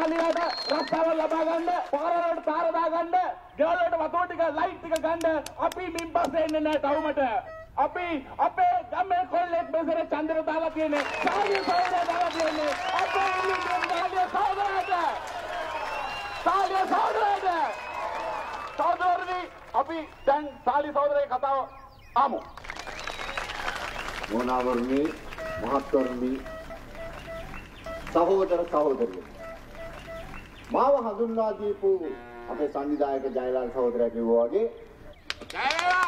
පල්ලියට රස්සාවල් ලබා ගන්න, පාරවලට තාර දා ගන්න, ගෙවල් වලට වතුර ටික ලයිට් ටික ගන්න අපි මින් පස්සේ එන්නේ නැහැ ටවුමට. අපි අපේ ගමේ කොල්ලෙක් මෙතන චන්දර දාලා තියෙන්නේ. සාලිය සහෝදරය දාලා තියෙන්නේ. අපේ ඉන්නේ සාලිය සහෝදරයට. සාලිය සහෝදරයට. සහෝදරනි අපි දැන් සාලිය සහෝදරයේ කතාව ආමු. මොනවර්ණි මහත්වර්ණි සහෝදර සහෝදරියෝ මාව හඳුන්වා දීපු අපේ සංවිධායක ජයලාල් සහෝදරයා කිව්වා වගේ ජයලා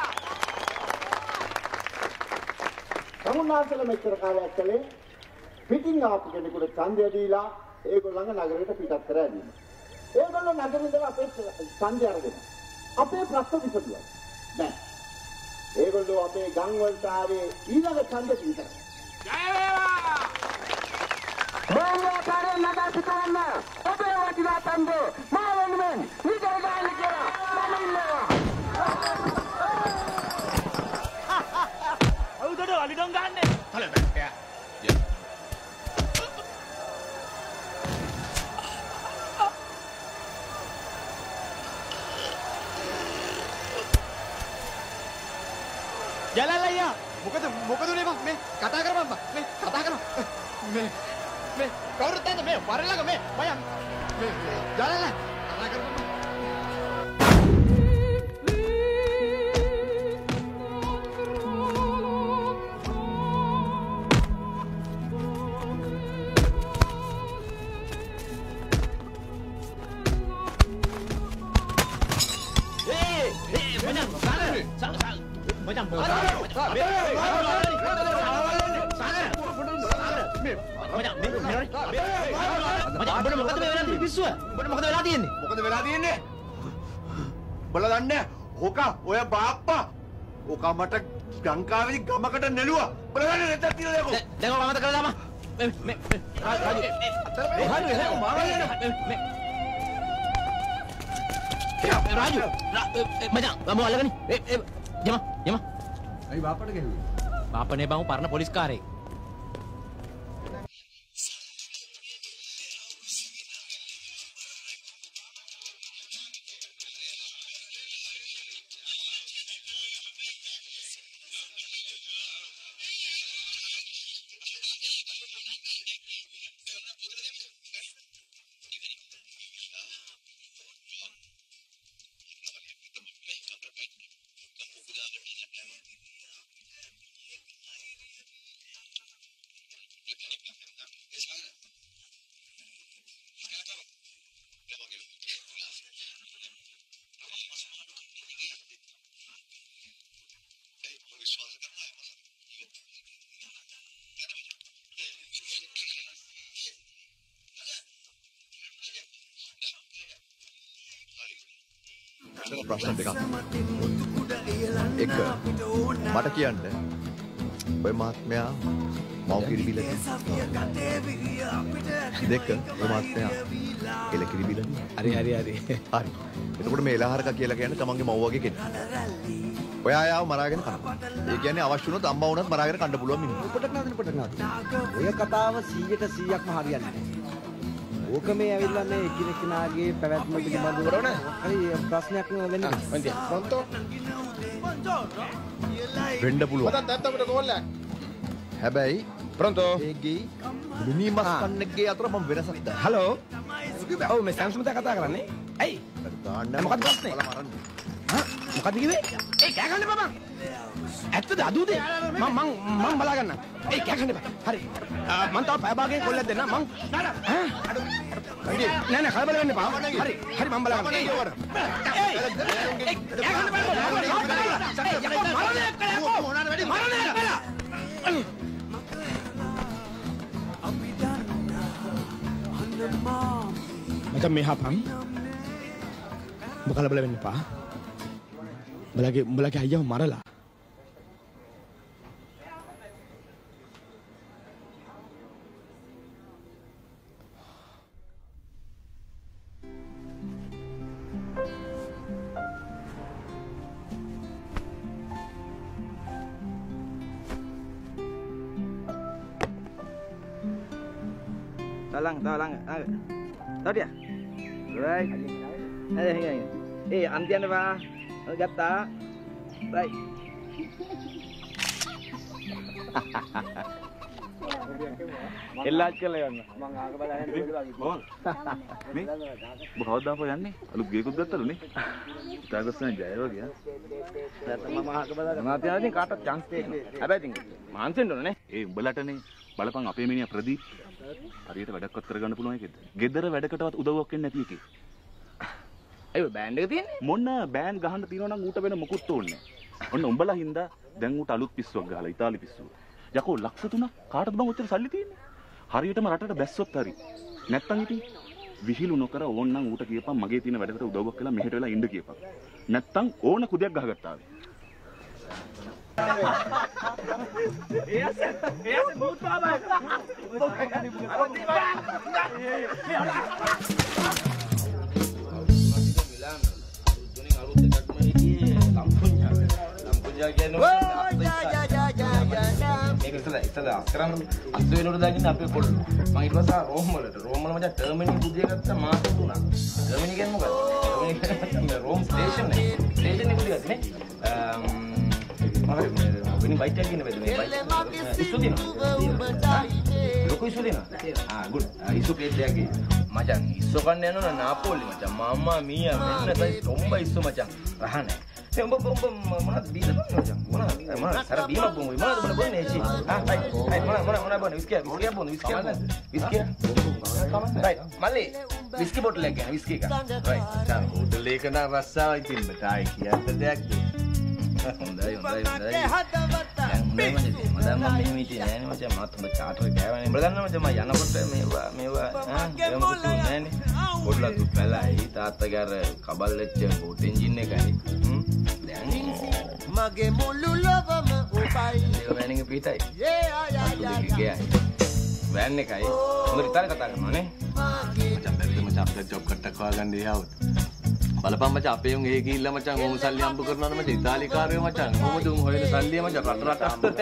සමුන්නාසල මෙච්චර කාලයක් කලේ පිටින් ආපු කෙනෙකුට ඡන්දය දීලා ඒගොල්ලන්ව නගරයට පිටත් කර ඇදීම. ඒගොල්ලෝ නගරේ ඉඳලා අපේ ඡන්දය අරගෙන අපේ ප්‍රශ්න විසඳුවා. දැන් ඒගොල්ලෝ අපේ ගම් වලට ආවේ ඊළඟ ඡන්ද දීලා. ජයලා බෝලකාරයන් නගා සිටවන්න ඔබේ වටිනා ඡන්දේ මා වෙනුවෙන් නිදර ගන්න කියලා මම ඉන්නවා. අවුදට වලිඩොන් ගන්න. හල බෑ. ජලල් අයියා මොකද උනේ බං මේ කතා කරපන් බං මේ කතා කරමු මේ කවුරුත් නැද්ද මේ වරලග මේ මයන් මේ ජලල් කතා කරපන් බං Macam බලලා දන්නේ ඕකා ඔය බාප්පා ඕකා මට ගංකාවේදී ගමකට නෙළුවා බලලා දන්නේ නැත්තත් තියලා දෙකෝ දැන් ඔබ මතක කරලා දාම මේ රාජු රාජු මචං මම අල්ලගනි යම අයි බාප්පට ගෙව්වේ බාප්පනේ බං පරණ පොලිස් කාරේ ප්‍රශ්න දෙකක්. එක මට කියන්න ඔය මහත්මයා මව් කිරිබිල දෙක ඔය මහත්මයා එල කිරිබිල හරි හරි හරි හරි. එතකොට මේ එලහරක කියලා කියන්නේ තමන්ගේ මව් වගේ කෙනෙක්. ඔයා ආව මරාගෙන කනවා. ඒ කියන්නේ අවශ්‍ය වුණොත් අම්මා වුණත් මරාගෙන කන්න පුළුවන් මිනිස්සු. පොටක් ඔය කතාව 100%ක්ම හරියන්නේ නැහැ. ඕක මේ ඇවිල්ලා මේ එකිනෙකනාගේ පැවැත්ම පිළිබඳව හරි ප්‍රශ්නයක් වෙන්නේ නැහැ. පොන්තෝ වෙන්න පුළුවන්. මතත් ඇත්තකට කෝල්ලක්. හැබැයි ප්‍රොන්තෝ ඒගේ මිනිමස් කන්නේගේ අතර මම වෙනසක් දැක්කා. හලෝ. ඔව් මේ සැම්සුන් මත කතා කරන්නේ. ඇයි? මොකක්ද ප්‍රශ්නේ? මොකක්ද කිව්වේ? ඒ කෑ ගන්න බබන්. ඇත්තද අදුදේ? මම බලා ගන්න. ඒ කෑ ගන්න බා. හරි. මම තව පැය භාගයෙන් කොල්ලක් දෙන්න මම. නෑ නෑ කලබල වෙන්න එපා. හරි. හරි මම බලා ගන්න. ඒ කෑ ගන්න බා. macam mehapang bakal bela pa belagi ayah marah Talang Tahu dia? Right. Antian Pak. Gata. Right. එල්ලාච් කරලා යන්න. මං ආක බලන්න බෝල්. මේ බහවදාප යන්නේ. අලුත් ගේකුත් ගත්තලු නේ. තාගස්සන ජය වගේ. නැත්නම් මම ආක බලන්න. මාත්‍යා ඉතින් කාටවත් chance දෙන්නේ. හැබැයි ඉතින් මාන්සෙන්න ඕනේ නේ. ඒ උඹලටනේ බලපන් අපේ මිනිහා ප්‍රදීප්. හරියට වැඩක්වත් කරගන්න පුළුවන් එකද? ගෙදර වැඩකටවත් උදව්වක් වෙන්නේ නැති එකේ. ඒ බෑන්ඩ් එක තියෙන්නේ? මොන බෑන්ඩ් ගහන්න තියෙනවා නම් ඌට වෙන මොකුත් ඕනේ නැහැ. ඔන්න උඹලා හින්දා දැන් ඌට අලුත් පිස්සුවක් ගහලා ඉතාලි පිස්සුව. යකෝ ලක්ෂ 3ක් කාටද බං ඔච්චර සල්ලි තියෙන්නේ? හරියටම රටට බැස්සොත් හරි. නැත්තම් ඉතින් විහිළු නොකර ඕන්නම් ඌට කියපන් මගේ තියෙන වැඩකට උදව්වක් කළා මෙහෙට වෙලා ඉන්න කියපන්. නැත්තම් ඕන කුදයක් ගහගත්තා ආවේ. එයාස භූත බාබා. ඉතල අක්කරන් අත් වෙනකොට දාගෙන අපේ කොල්ල මම ඊට පස්සේ රෝම් වලට මචං ටර්මිනල් බුදිය ගත්තා මාස 3ක් ටර්මිනල් කියන්නේ මොකක්ද ටර්මිනල් රෝම් ස්ටේෂන් එක බුදිය ගත්තනේ මම වෙන බයික් එකක් ගින්න බැද මේ බයික් ඉස්සු දිනවා ලොකු ඉස්සු දිනවා ගුඩ් ඉස්සු ප්ලේට් එකක් ගියේ මචං ඉස්සු කන්න යනවා නාපෝලි මචං මම්මා මීයා මෙන්න බයි තොම්බ ඉස්සු මචං රහනේ මොනවද බීලා මචං මොනවද සර බීමක් බොමු මොනවද බොන්නේ එචි මොනවද බොන්නේ විස්කි රයිට් මල්ලි විස්කි බොටල් එකක් ගන්න විස්කි එකක් රයිට් චාන් බොටල් එක නම් රස්සාවයි තින්න තායි කියන්න දෙයක් හොඳයි දැන් මම මෙහෙම හිටියේ නෑනේ මචං මාත් උඹ චාටර් ගෑවනේ උඹ දන්නවා මචං මම යනකොට මේවා නෑනේ පොඩ්ඩක් දුක්කලයි තාත්තගේ අර කබල් වෙච්ච බෝට් එන්ජින් එකයි මගේ මුළු ලොවම උපයි වෑනින් පිටයි ගියයි වෑන් එකයි උඹට ඉතාලි කතා කරනවා නේ මචං බැරිද මචං අපිට ජොබ් කට්ටක් හොයාගන්න ඉහවුත් බලපන් මචං අපේ උන් එහෙ ගිහිල්ලා මචං ඕම සල්ලි හම්බ කරනවා නම් මචං ඉතාලි කාර්යය මචං කොහොමද උන් හොයන සල්ලිය මචං රට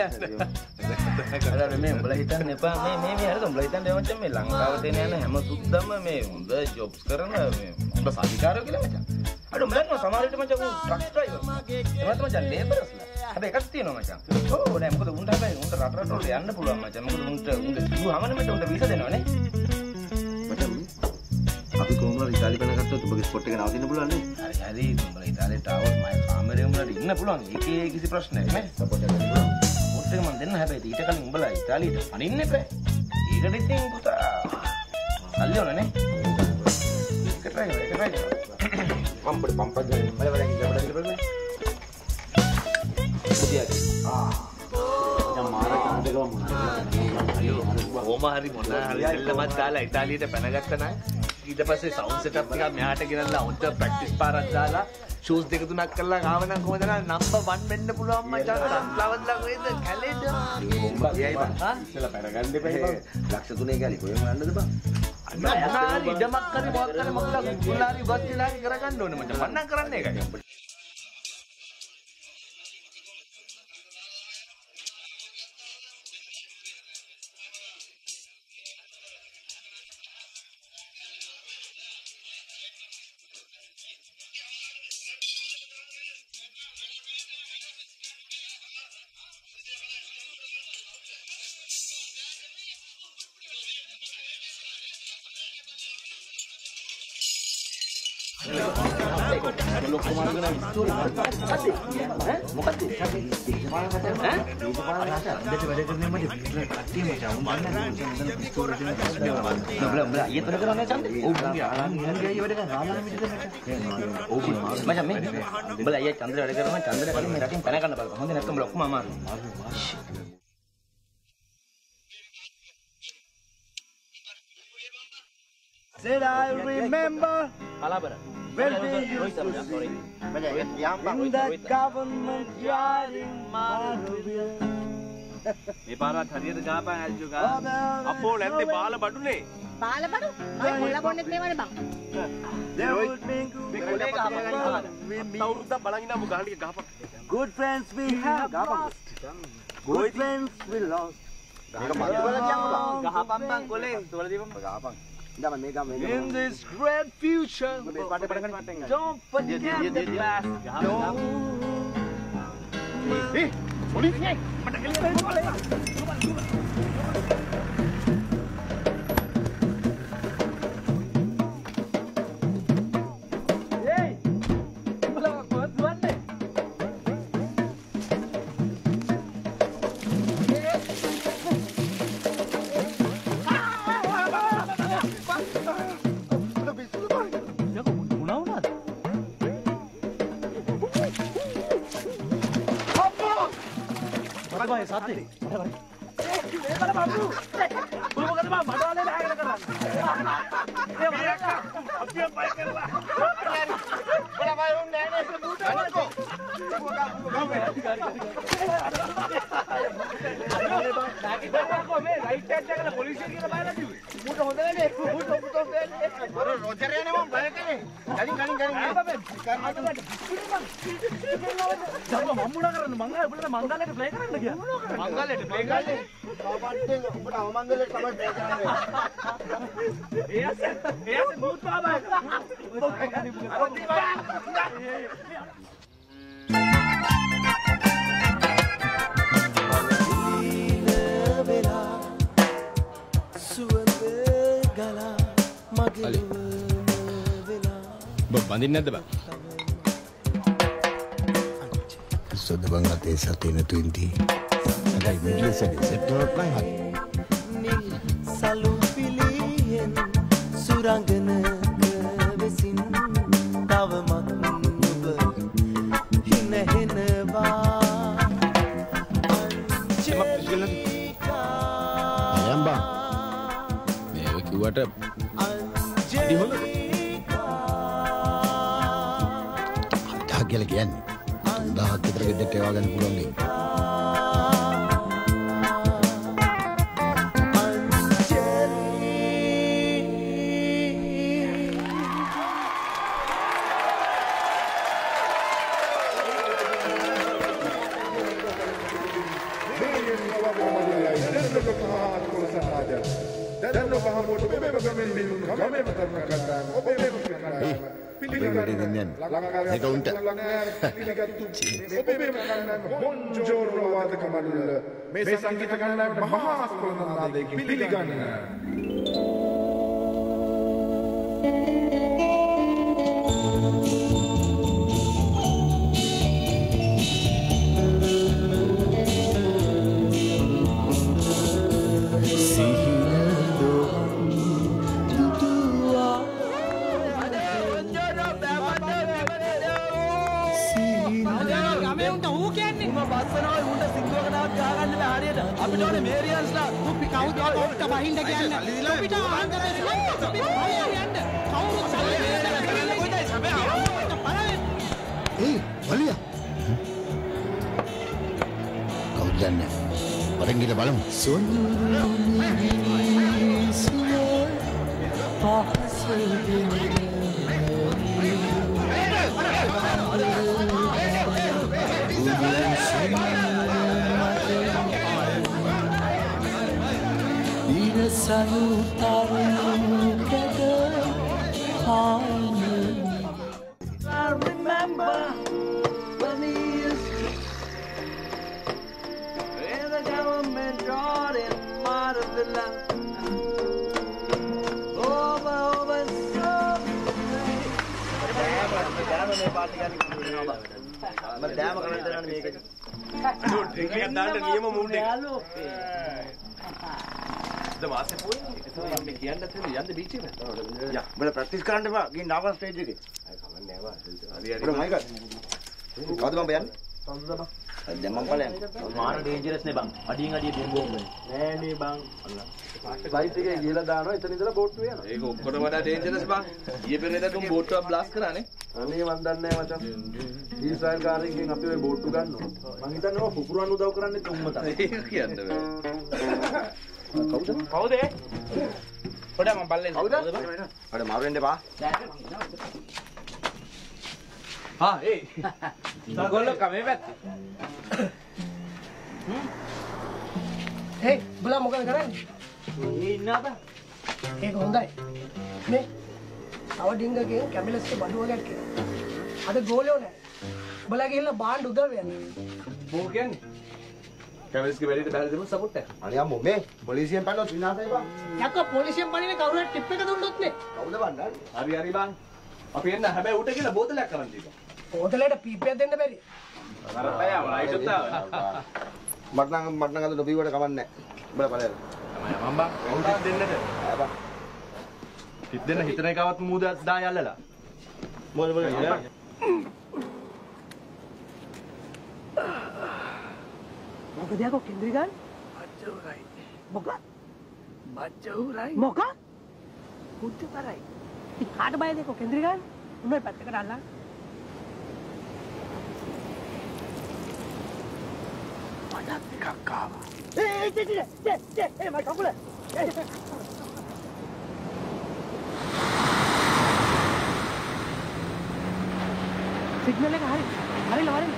අර මේ උඹලා හිතන්න එපා මේ හරිද උඹලා හිතන්න මචං මේ ලංකාවට එන යන හැම සුද්දම මේ හොඳ ජොබ්ස් කරන මේ උඹ සල්ලිකාරයෝ කියලා මචං අර උඹලා සමහර විට මචං උන් ට්‍රක් ඩ්‍රයිවර් එමත් මචං ලේබර්ස්ලා හැබැයි එකක් තියෙනවා මචං ඕ නෑ මොකද උන්ට හැබැයි උන්ට රට වල යන්න පුළුවන් මචං මොකද උන්ට කිව්වම නෙමෙයි උන්ට වීසා දෙනවනේ මචං අපි කොහොමද ඉතාලි බණ ගත්තොත් ඔබගේ ස්පොට් එක නවතින්න පුළුවන් නේ හරි උඹලා ඉතාලියට ආවොත් මගේ කාමරේ උඹලා ඉන්න පුළුවන් ඒකේ කිසි ප්‍රශ්නයක් නෑ සපෝට් එක දෙන්න ස්පොට් එක මම දෙන්න හැබැයි ඊට කලින් උඹලා ඉතාලියට අනින්න එපා ඒකට ඉතින් පුතා සල්ලි ඕනනේ ඒක try මම පොඩි පම්පක් ගන්න බලන්න ඉන්න බලන්න පුතියගේ දැන් මාර කාන්දේකම මොනවා ඕම හරි මොනවා හරි දෙල්ලමත් දාලා ඉතාලියට පැනගත්තා නෑ ඊට පස්සේ සවුන්ඩ් සෙටප් එකක් මෙහාට ගෙනල්ලා උන්ට ප්‍රැක්ටිස් පාරක් දාලා ෂූස් දෙක තුනක් කරලා ආව නම් කොහොමද නම්බර් 1 වෙන්න පුළුවන් මචං සන්ෆ්ලවර්ලා කොහෙද කැලේද ගියයි බං ඉස්සෙල්ලා පැනගන්න දෙපයි බං ලක්ෂ 3 ගාලි කොහෙම යන්නද බං අන්න ඉඩමක් කරි මොකක් කරි මොකද කුලාරි වත්තිලාරි කරගන්න ඕනේ මචං වන්නම් කරන්නේ ඒකයි Said I remember when we used to see in that government yard in Marville. මේ පාරත් හරියට ගාපන් ඇල්ජු ගා අපෝ නැත්තේ බාල බඩුනේ බාල බඩු ඔය කොල්ල බොන්නෙත් නෙවනේ බං මේ කොලේ ගහපන් අවුරුද්දක් බලන් ඉන්න අමු ගහන්න ටික ගහපන් Good friends we have lost. Good friends we lost. ගහපන් බං කොලේ තෝල දීපන් ගහපන් In this great future, don't forget the past. බඳින්නේ නැද්ද බං? සොද බං අතේ සතේ නැතු ඉඳී. අදයි මිඩ්ලසෙන් සෙට්ටර් ප්ලෑන් හරි. සලු පිළියෙන් සුරංගනක වෙසින් තවමත් ඔබ හිනහෙනවා. අයම්බා මේ කිව්වට ඉදි හොඳ කියලා කියන්නේ 1000ක් විතර ගෙදරට ඒවා ගන්න පුළුවන් නේ. මේ සංගීත ගණනාවේ මහා ස්කොලනාදයේ පිළිගන්න ප්‍රැක්ටිස් කරන්න එපා. ගිහින් නාවල් ස්ටේජ් එකේ. හරි හරි. මයික්. කවුද බං බයන්නේ? දැන් මම ඵලයන්. මාන ඩේන්ජරස් නේ බං. අඩියෙන් අඩිය බෝම්බ නෑ නේ බං. ෆ්ලයිට් එකේ ගිහලා දානවා. එතන ඉඳලා බෝට්ටුව යනවා. ඒක ඔක්කොටම වඩා ඩේන්ජරස් බං. ඊයේ පෙරේදා තුන් බෝට්ටුවක් බ්ලාස්ට් කරානේ. අනේ මන් දන්නේ නෑ මචං. ඊසාල් කාරෙන්ගෙන් අපි ඔය බෝට්ටු ගන්නවා. මං හිතන්නේ ඔය පුපුරන් උදව් කරන්නේ තුම්ම තමයි. ඒක කියන්න බෑ. කවුද? පොඩ මම බල්ලේ කවුද? අර මාරු වෙන්න එපා. හා ඒ. ගොල්ලෝ කමේ පැත්තේ. හේ, බුලා මොකද කරන්නේ? මේ ඉන්නවා බං. ඒක හොඳයි. මේ තව ඩිංගගෙන් කැමිලස්ගේ බඩුවකට කියලා. අද ගෝලියෝ නෑ. ඔබලා ගිහිල්ලා බාන්න උදව් වෙන්න. මොකෝ කියන්නේ? කැමිලස්ගේ වැඩේට බැලලා දෙමු සපෝට් එක. අනේ අම්මෝ මේ පොලිසියෙන් පැනනොත් විනාශයි බං. යකෝ පොලිසියෙන් පණිනේ කවුරු හරි ටිප් එක දුන්නොත් නේ. කවුද බණ්ඩාරි? හරි බං. අපි එන්න හැබැයි උට කියලා බෝතලයක් කරන් දීපන්. බෝතලයට පීපියක් දෙන්න බැරි. කරපෑ වයිටුත් ආවා. මට නම් අද නොබීවට කමන්නේ නැහැ. බලන්න. තමයි මම බං. කවුරුත් දෙන්නද? ආ බං. හිට දෙන්න හිතන එකවත් මූද දා යල්ලලා. මොකද මොකද යකෝ කෙන්ද්‍රි ගන්න? බච්චෝරයි. මොකක්? බච්චෝරයි. මොකක්? පුච්චතරයි. කාට බයද යකෝ කෙන්ද්‍රි ගන්න? උන්වයි පැත්තකට අල්ලන්න. මඩක් එකක් ආවා. ඒ මට කකුල. සිග්නල් එක හරි. හරිලා වරින්.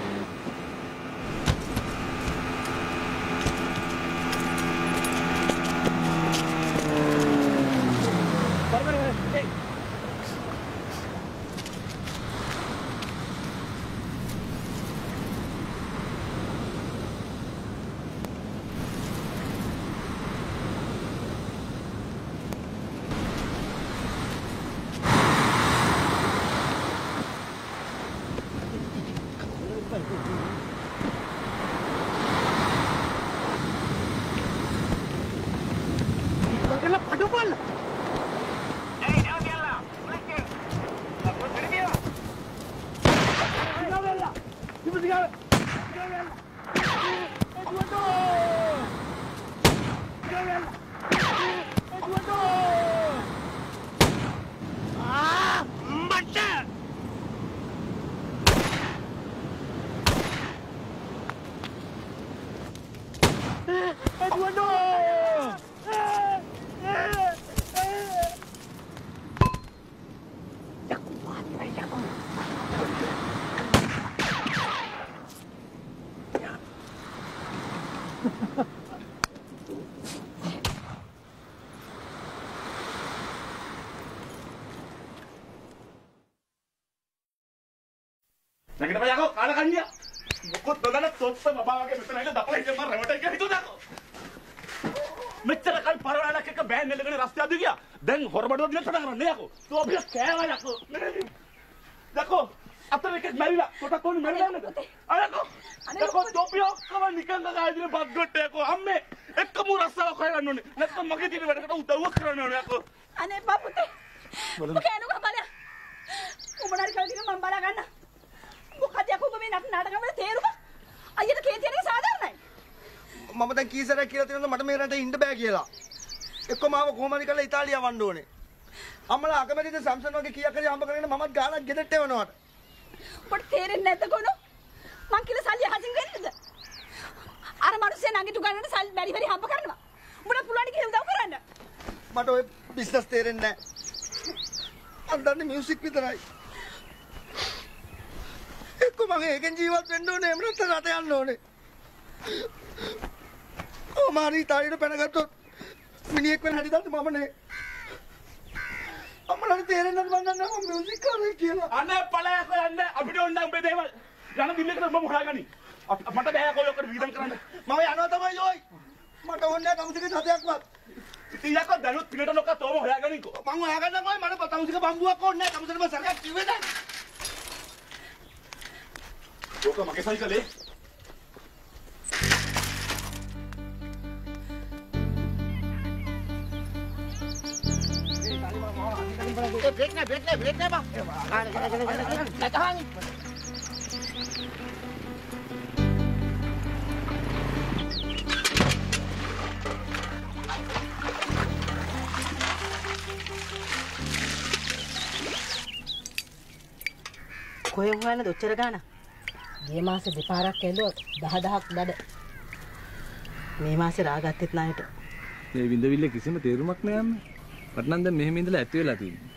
නැගිට බයකෝ කාල කන්නිය. මොකොත් නොදන්න තොත්ත බබා වගේ මෙතන ඇවිල්ලා දපලා ඉතින් මම රැවටයි කියලා හිතුණාකෝ. මෙච්චර කල් පරවලක් එක බෑන් නෙලගෙන රස්ತೆ අද ගියා. දැන් හොරබඩුව දිලට පටන් ගන්න යකෝ. තෝ අපි කෑවා යකෝ. යකෝ අතර එකක් මැරිලා. කොට කොන් මැරිලා නේද? අයකෝ. යකෝ තෝපියෝ කව නිකන් ගායිදින බග්ගොට් යකෝ. අම්මේ එක්කම රස්සාවක් හොයගන්න ඕනේ. නැත්නම් මගේ තියෙන වැඩකට උදව්වක් කරන්න ඕනේ යකෝ. අනේ බපුතේ. මොකේ නුක බලය. උඹනාරි කල් දින මම බලා ගන්න. මොකද යකෝ ඔබ මේ නාටකම් වල තේරුම? අයියට කේතියන එක සාධාරණයි. මම දැන් කීසරයක් කියලා තියෙනවද මට මේ රටේ ඉන්න බෑ කියලා. එක්ක මාව කොහොම හරි කරලා ඉතාලිය යවන්න ඕනේ. අම්මලා අකමැතිද සම්සන් වගේ කීයක් හරි හම්බ කරගෙන මමත් ගානක් ගෙදරට එවනවාට. ඔබට තේරෙන්නේ නැද්ද කොනෝ? මං කියලා සල්ලි අහසින් වෙන්නද? අර මිනිස්සේ නගිටු ගන්නට සල්ලි බැරි බැරි හම්බ කරනවා. උඹට පුළුවන් කියලා උදව් කරන්න. මට ඔය බිස්නස් තේරෙන්නේ නැහැ. මම දන්නේ මියුසික් විතරයි. එක්ක මම ඒකෙන් ජීවත් වෙන්න ඕනේ එහෙම නැත්නම් රට යන්න ඕනේ. කොමාරි තාරියට පැනගත්තොත් මිනිහෙක් වෙන හැටි දන්නේ මම නේ. අම්මලාට තේරෙන්නේ නැද්ද මම දන්නේ මම මියුසික් කරන්නේ කියලා. අනේ පළයක් යන්න අපිට ඕන නම් උඹේ දේවල් යන දිල්ලකට උඹ හොයාගනි. මට බෑ කොල්ලොක්කට වීදම් කරන්න. මම යනවා තමයි යෝයි. මට ඕනේ නැහැ තමුසික සතයක්වත්. ඉතින් යකෝ දැනුත් පිටට නොකා තෝම හොයාගනිකෝ. මම හොයාගන්නම් ඔය මට තමුසික බම්බුවක් ඕනේ නැහැ. තමුසික මම සරයක් කිව්වේ නැහැ. ඕක මගේ සයිකලේ. ब्रेक नहीं बा कहां කොහෙන් හොයන්නද ඔච්චර ගාන? මේ මාසේ දෙපාරක් ඇල්ලුවොත් 10000ක් බඩ. මේ මාසේ රාගත්තෙත් ණයට. මේ විඳවිල්ල කිසිම තේරුමක් නෑ අම්මේ. මට නම් දැන් මෙහෙම ඉඳලා ඇති වෙලා තියෙනවා.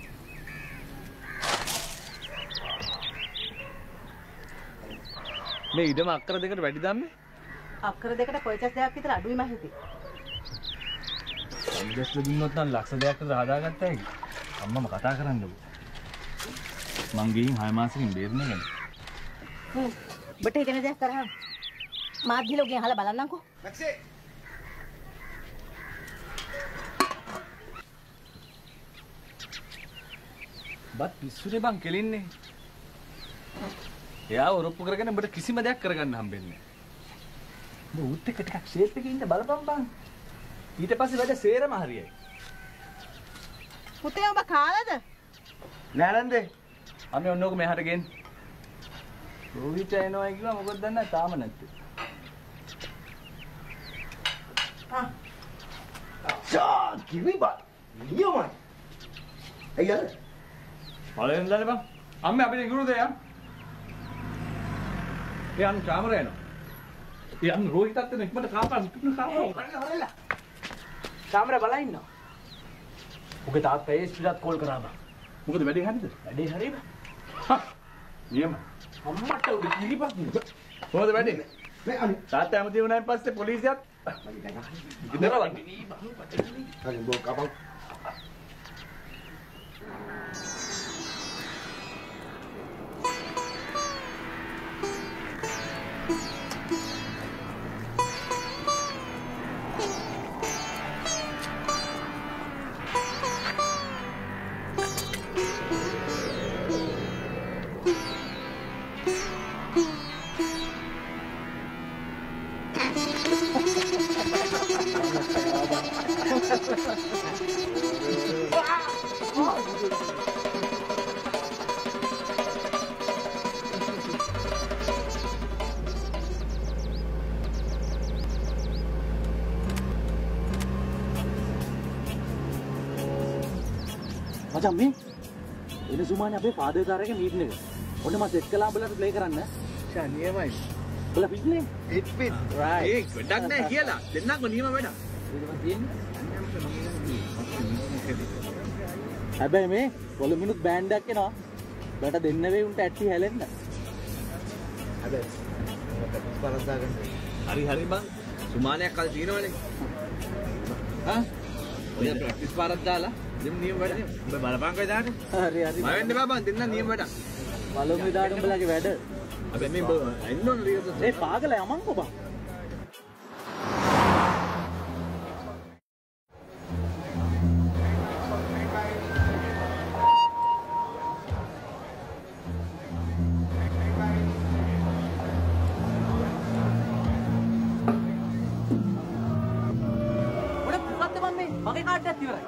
මේ ඉඩම අක්කර දෙකට වැඩි දාන්නේ? අක්කර දෙකට කොයිචස් දෙකක් විතර අඩුයි මම හිතේ. ඉන්ඩස්ට්‍රි දුන්නොත් නම් ලක්ෂ දෙකකට හදාගත්තා ඒක. අම්මම කතා කරන්නකෝ. මං ගිහින් 6 මාසෙකින් බේරෙන්නේ ගැන. බට හිතන දෙයක් කරහන්. මාත් ගිහලා ඔගෙන් අහලා බලන්නම්කෝ. මැක්සේ. බත් පිස්සුනේ බං කෙලින්නේ. එයාව ඔරොප්පු කරගෙන ඔබට කිසිම දෙයක් කරගන්න හම්බෙන්නේ නැහැ. ඔබ උත් එක ටිකක් ෂේප් එකේ ඉන්න බලපන් බං. ඊට පස්සේ වැඩ සේරම හරියයි. පුතේ ඔබ කාලද? නෑ නන්දේ. අපි ඔන්නෝක මෙහාට ගෙන්න. රෝහිත එනවා කිව්වා මොකද දන්නේ තාම නැත්තේ. කිවි බා. නියමයි. අයියල. පළවෙනි දානේ බං. අම්මේ අපිට ඉඟුරු දෙයක්. යන් කාමරේ එනවා. යන් රෝහිතත් එන ඉක්මනට කාපන් කාමරේ. කාමරේ බලලා ඉන්නවා. ඔගේ තාත්තා ඒ ස්පීඩත් කෝල් කරා බං. මොකද වැඩේ හරිද? වැඩේ හරිද? නියම. අම්මට උඩ කිලිපත් නේ. මොකද වැඩේ? මේ තාත්තා ඇමති වුණායින් පස්සේ පොලිසියත් ඉදරවන්නේ. හරි බෝ කපන්. මචං මේ එන සුමානේ අපේ ෆාදර් කාරගේ මීටින් එක. ඔන්න මම සෙට් කළා උඹලට ප්ලේ කරන්න. ෂා නියමයි. උඹලා පිටනේ? හිට් පිට. රයිට්. ඒ වැඩක් නැහැ කියලා. දෙන්නක්ම නියම වැඩක්. හැබැයි මේ කොළඹිනුත් බෑන්ඩ් එකක් එනවා. බට දෙන්න වෙයි උන්ට ඇටි හැලෙන්න. හැබැයි පරද්දා ගන්න. හරි හරි බං. සුමානයක් කල් දිනවනේ. හා? ඔය ප්‍රැක්ටිස් පාරක් දාලා දෙමු නියම වැඩනේ. උඹ බලපං කොයි දාට. හරි හරි. මම වෙන්න බා බං දෙන්න නියම වැඩක්. බලමු ඉදාට උඹලගේ වැඩ. අපි මේ එන්න ඕන රියද. ඒ පාගල යමන්කෝ බං. මගේ කාඩ් එකක් ඉවරයි.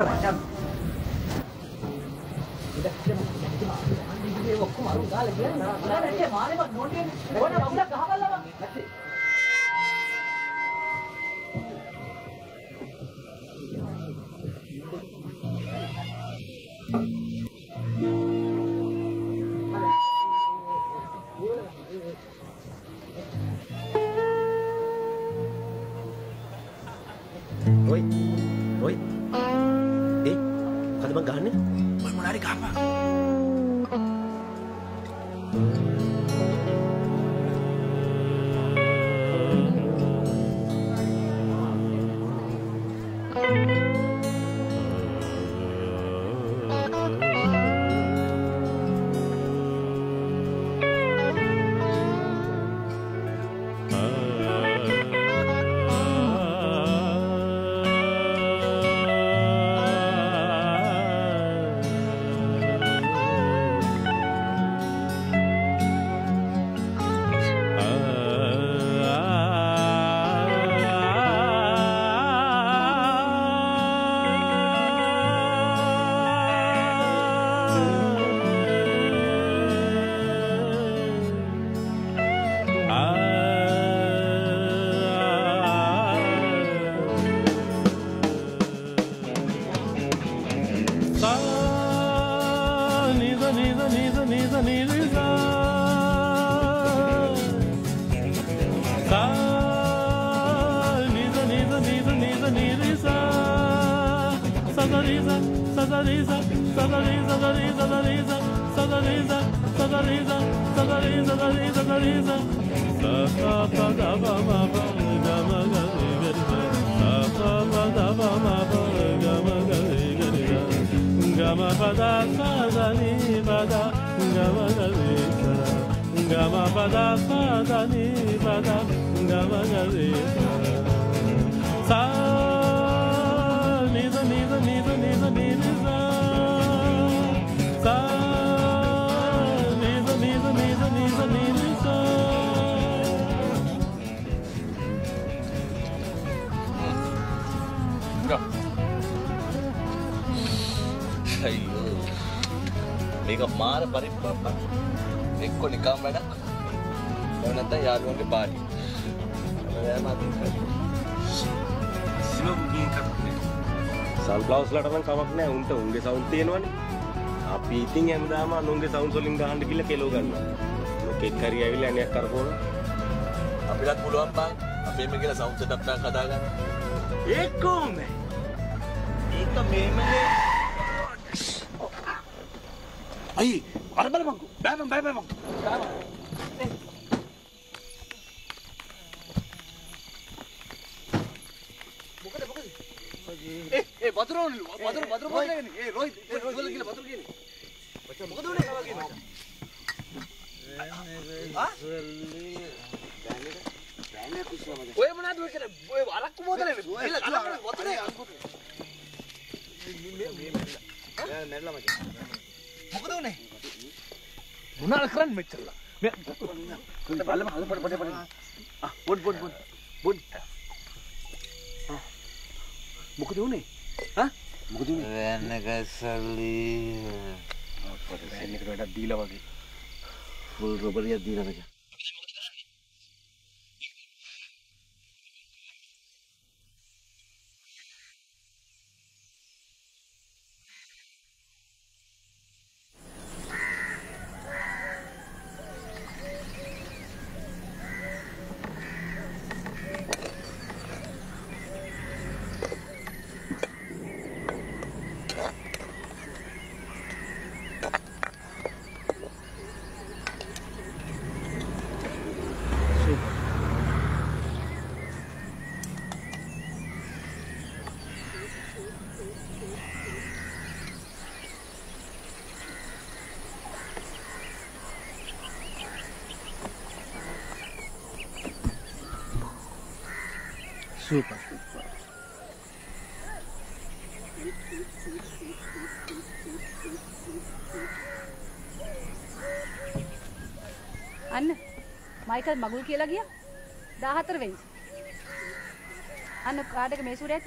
ඉතින් ඔක්කොම අරු ගාලා ගියා. නෑ මානේ මම නෝටියෙන් ඕන වුණා ගහගල්ලා මම. Oi. Oi. Kada bang gahane? Boy monari gahapa. Sa sadani bada gamagadesa gama pada sadani pada gamagadesa sa ni sa sa ni sa අයියෝ මේක මාර පරිප්පුවක් එක්ක නිකම් වැඩක් එහෙම නැත්නම් යාළුවන්ගේ පාටි ඔයාම අදින් සිලෝගින් කරන්නේ සන්ෆ්ලවර්ස් ලට නම් කමක් නැහැ උන්ට උන්ගේ සවුන්ඩ් තියෙනවනේ අපි ඉතින් හැමදාම අනුන්ගේ සවුන්ඩ්ස් වලින් ගහන්න කියලා කෙලෝ ගන්නවා මොකෙක් හරි ඇවිල්ලා එනයක් කරපුවම අපිටත් පුළුවන් බං අපේම කියලා සවුන්ඩ් සෙටප් එකක් හදාගන්න ඒක කොහොමද ඒක මේමනේ අයි අර බලපන්කෝ බෑ බෑ මොකද ඒ වතුර පොඩ්ඩගෙන ඒ රෝහිත් වල කියලා වතුර කියන්නේ මචං මොකද උනේ කවගේ මචං බෑනේ කුස්සා මචං ඔය මොනවද ඔය කරේ ඔය අරක්කු මොදලේ කියලා වතුරේ මෙල්ලා මචං මොකද උනේ මොනාල කරන්නේ මෙච්චරලා මේ බලම හද පොඩ බොඩ් මොකද උනේ මොකද උනේ වෙන්නක සල්ලි පොඩ සෙන්නෙකට වැඩක් දීලා වගේ ෆුල් රොබරියක් දීලා මචං Super. අන්න මයිකල් මගුල් කියලා ගියා 14 වෙනි. අන්න කාඩ් එක මේ සූරේ ඇති.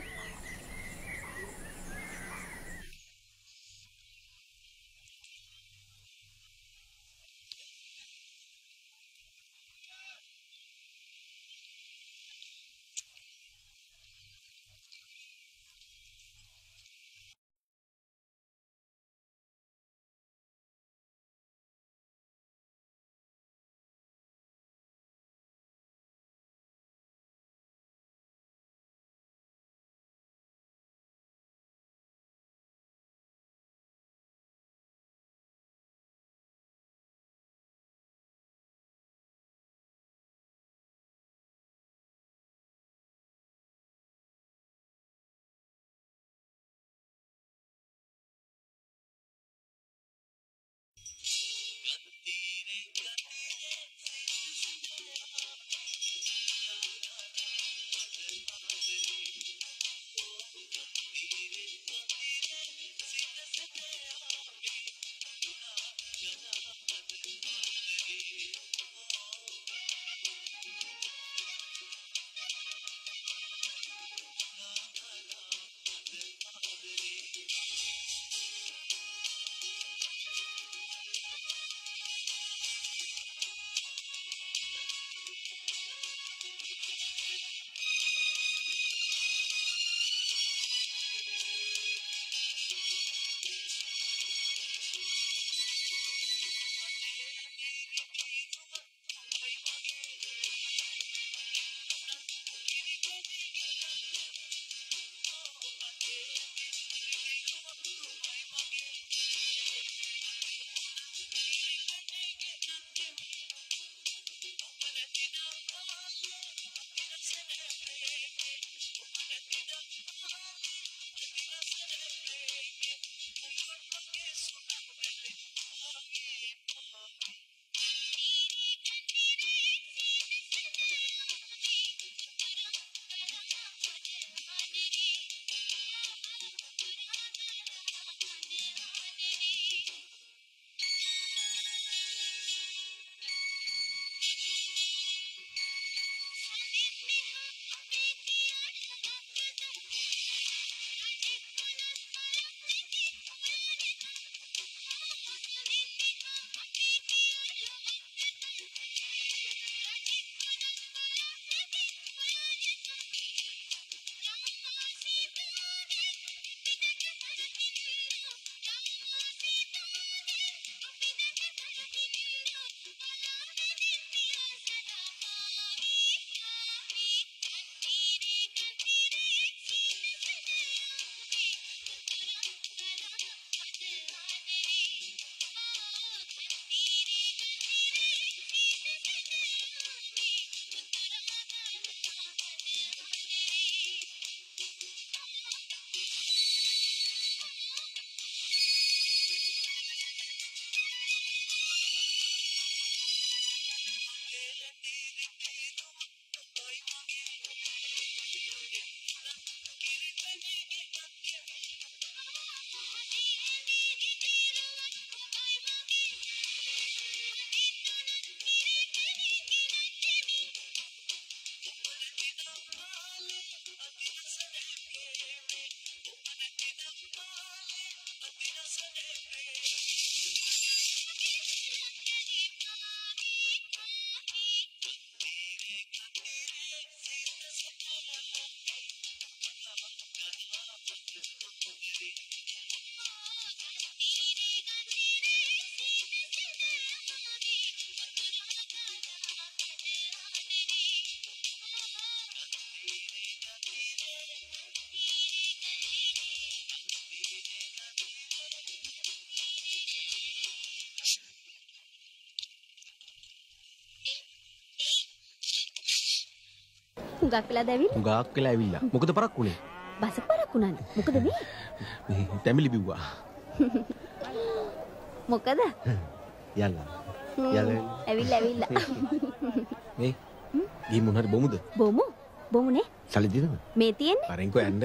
හුඟක් වෙලාද ඇවිල්ලා? හුඟක් වෙලා ඇවිල්ලා. මොකද පරක් වුනේ? බස පරක් වුණාද? මොකද මේ? මේ ටැමිලි බිව්වා. මොකද? යල්ලා. ඇවිල්ලා. මේ ගිහින් මොන හරි බොමුද? බොමුනේ. සල්ලි දෙන්නද? මේ තියෙන්නේ. අරෙන්කෝ යන්න.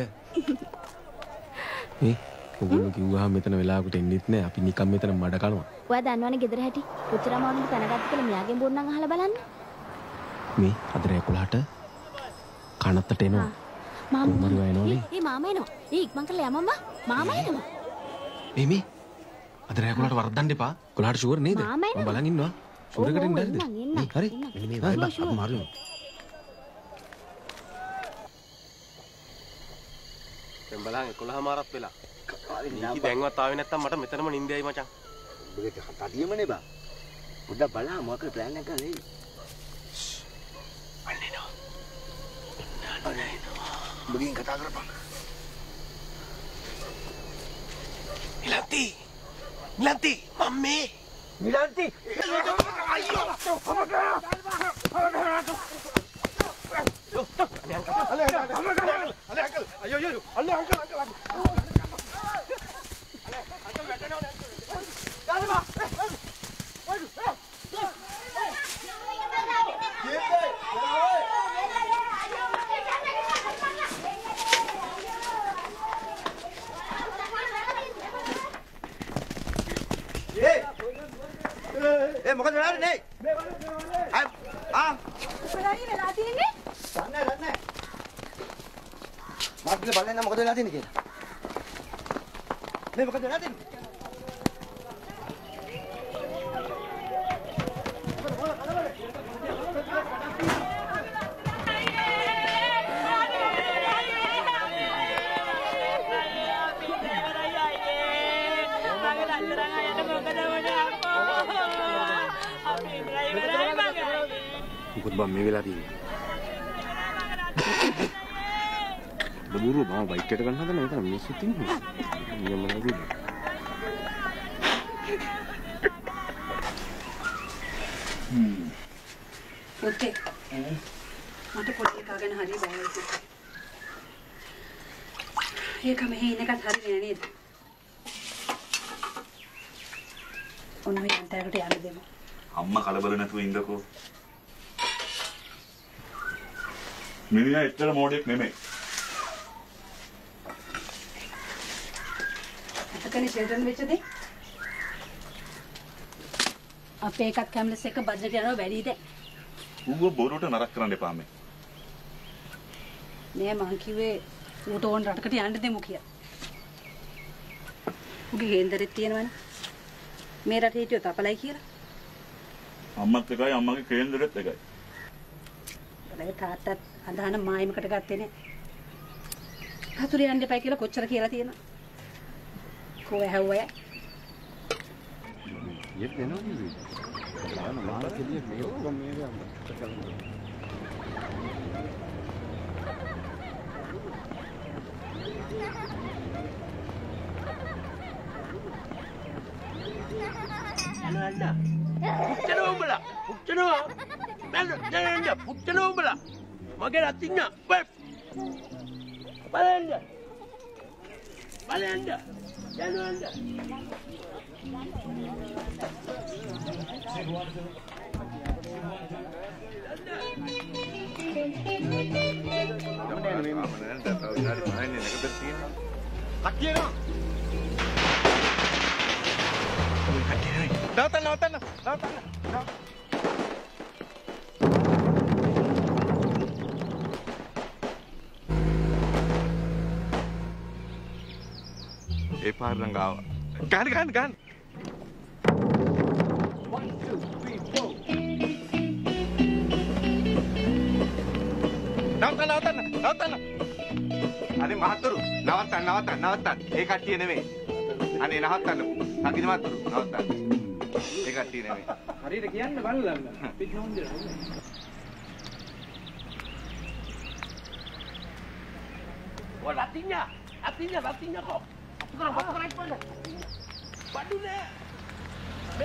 මේ ඔගොල්ලෝ කිව්වහම මෙතන වෙලාවකට එන්නෙත් නෑ. අපි නිකන් මෙතන මඩ කනවා. ඔයා දන්නවනේ ගෙදර හැටි. කොච්චර අමාරුද පැනගත්ත කියලා මෙයාගෙන් බොන්නම් අහලා බලන්න. මේ අද රෑ 11ට කනත්තට එනවා. මාමා එනෝනේ. මාමා එනවා. ඉක්මන් කරලා යමම්මා. මාමා එනවා. මේ අද රෑ 11ට වරද්දන්න එපා. 11ට ෂුවර් නේද? මම බලන් ඉන්නවා. ෂුවර් එකට ඉන්න හරිද? හරි. මේ වයිබ් අපි මාරුයි. දැන් බලන්න 11 මාරක් වෙලා. නීති දැන්වත් ආවේ නැත්තම් මට මෙතනම නිින්දයයි මචං. ඔබේ තඩියමනේ බා. පොඩ්ඩක් බලන්න මොකක්ද ප්ලෑන් එක කරන්නේ. Begini kata gerbang. Milanti, mami. Milanti. මොකද වෙලාද නේ? උපරාණි වෙලා තියෙන්නේ? දන්නේ. මාත් බලන්න මොකද වෙලා තියෙන්නේ කියලා. මේ මොකද වෙලා තියෙන්නේ? මොකද බම් මේ වෙලා තියෙන්නේ? බබුරු මම බයික් එකට ගන්න හදන මෙතන මිනිස්සුත් ඉන්නවා. නියම නේද? පුතේ. මට පොඩි එකා ගැන හරි බයයි. ඒක මෙහි ඉන්න එකත් හරියන්නේ නේද? ඔන්න මේ අන්තරට යන්න දෙමු. අම්මා කලබල නැතුව ඉන්නකෝ. මිනිහා එච්චර මොඩෙක් නෙමෙයි. අතකනේ ෂෙල්ටන් වෙච්ච දේ. අපේ එකත් කැම්ලස් එක බජට් යනවා වැඩිද? ඌව බොරුවට නරක කරන්න එපා මේ. නෑ මං කිව්වේ ඌට ඕන රටකට යන්න දෙමු කියලා. උගේ හේන්දරෙත් තියෙනවනේ. මේ රට හිටියොත් අපලයි කියලා. අම්මත් එකයි අම්මගේ කේන්දරෙත් එකයි. බලේ තාත්තත් අදහන මායිමකට ගත්තේ නෑ. හතුරු යන්න එපා කියලා කොච්චර කියලා තියෙනවා. කොහේ හැව්වය? යෙත් වෙනවා නේද? බලන්න මාර කෙලිය මේ ඔක්කොම මේක පුච්චනවා උඹලා පුච්චනවා දැන් පුච්චනවා උඹලා මගේ රත්ින්න බලන්න Nautan. ඒ පාර රංගාව. ගන්න. 1 2 3 4. Nautan. අනේ මහතුරු නවත්තන්න. ඒ කට්ටිය නෙමෙයි. අනේ නවත්තන්න. සංගීත මහතුරු නවත්තන්න. ඒ කට්ටිය නෙමෙයි. හරියට කියන්න බලන්න. පිට නොන්දේ. Wah, latinya kok. Apa pada? Badune. Be.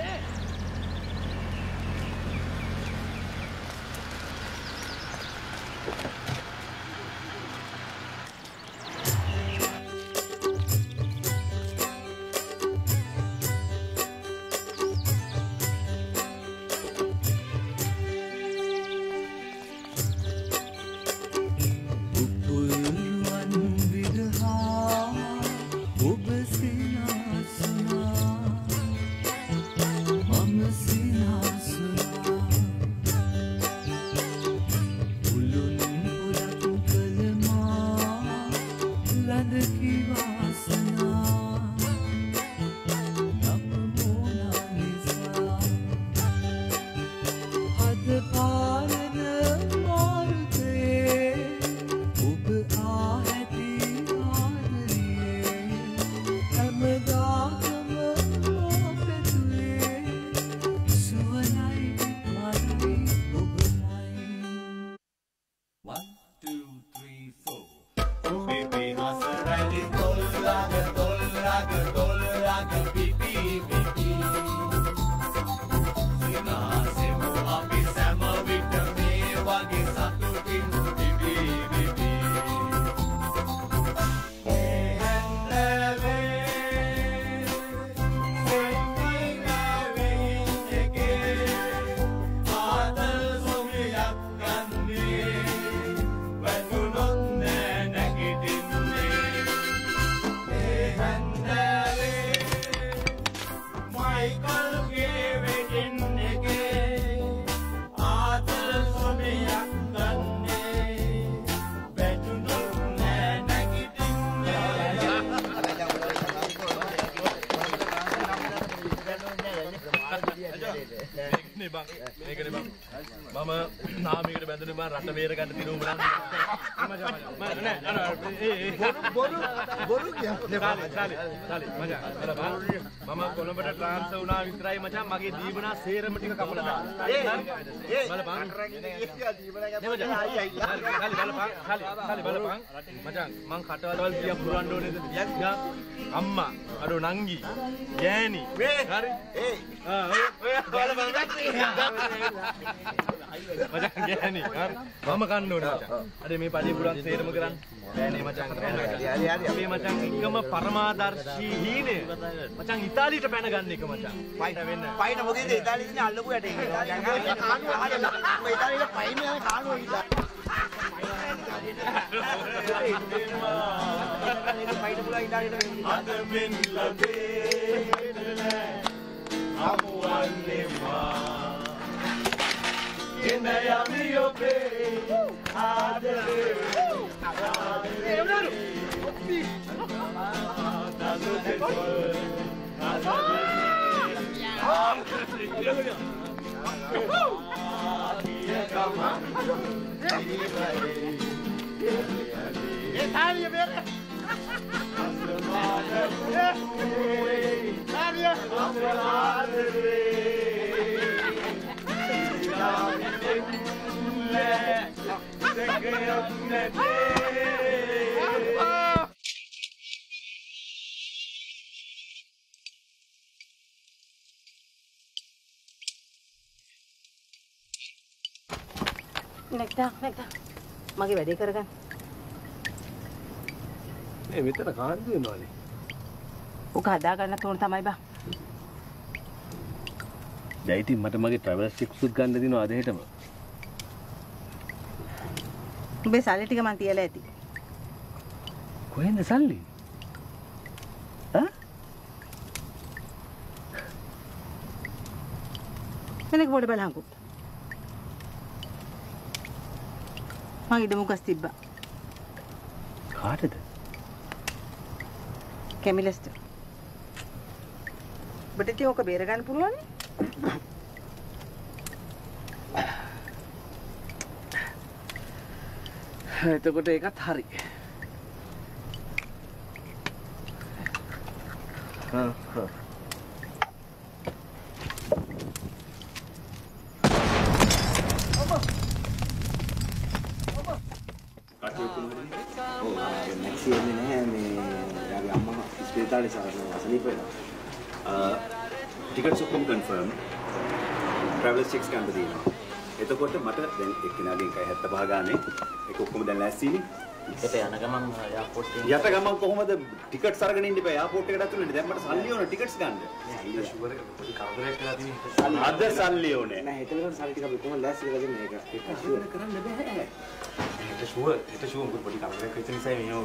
රට බේර ගන්න තිනු උඹලා බොරු කියන්නේ මම කොළඹට ට්‍රාන්ස්ෆර් වුණා විතරයි මචං මගේ දීවනා සේරම ටික කපලා දාන්න බලපන් බලපන් මචං මං කටවල් කියා පුරවන්න ඕනේද ටිකක් අම්මා අඩෝ නංගි ගෑණි හරි බලපන් මචං ගෑණි හරි මම කන්න ඕනේ මචං අර මේ පඩේ පුරන් සේරම කරන්න බෑනේ මචං හරි මචං එකම පරමාදර්ශී හීනේ මචං ඉතාලියට පැන ගන්න එක මචං පයින් මොකද ඉතාලියේ ඉන්නේ අල්ලපු යට ඒක ඉතාලියේ පයින් යන කානුව ඉතින් පයින් පුලා ඉතාලියට අද මෙන් ලබේ අමුවන්නේ මා එන යමි ඔබේ ආදරේ නැක්ටා මගේ වැඩේ කරගන්න. මේ මෙතන කාන්දු වෙනවනේ. ඔක හදා ගන්න තෝරන තමයි බා. දැන් ඉතින් මට මගේ ට්‍රැවලර්ස් ටිකකුත් ගන්න දිනවා අද හෙටම. උඹේ සල්ලි ටික මන් තියලා ඇති. කොහෙන්ද සල්ලි? මෙලක පොඩ බලහන්කෝ. මගේ ඉදමුකස් තිබ්බා. කාටද? කැමිලස්ට. ඔබට ඉතින් ඕක බේර ගන්න පුළුවන් නේ? එතකොට ඒකත් හරි. ටිකට්ස් ඔක්කොම කන්ෆර්ම්. ට්‍රැවලර්ස් චෙක්ස් ගන්න දෙනවා. එතකොට මට දැන් එක්කෙනාගෙන් 1.75 ගානේ ඒක ඔක්කොම දැන් ලෑස්තිනේ. ඒක යන ගමන් එයාපෝට් එකේ යට ගමන් කොහොමද ටිකට්ස් අරගෙන ඉන්න බෑ. එයාපෝට් එකට ඇතුළේ දැන් මට සල්ලි ඕන ටිකට්ස් ගන්න. ඊට ෂුවර් එක පොඩි කරදරයක් කරලා තියෙන. අද සල්ලි ඕනේ. නෑ හිත වෙනකොට සල්ලි ටික අපි කොහොමද ලෑස්ති කරලා දෙන්නේ ඒක. ඒක ෂුවර් කරන්න බෑ. හිත ෂුවර් පොඩි කරදරයක් වෙච්ච නිසා මේව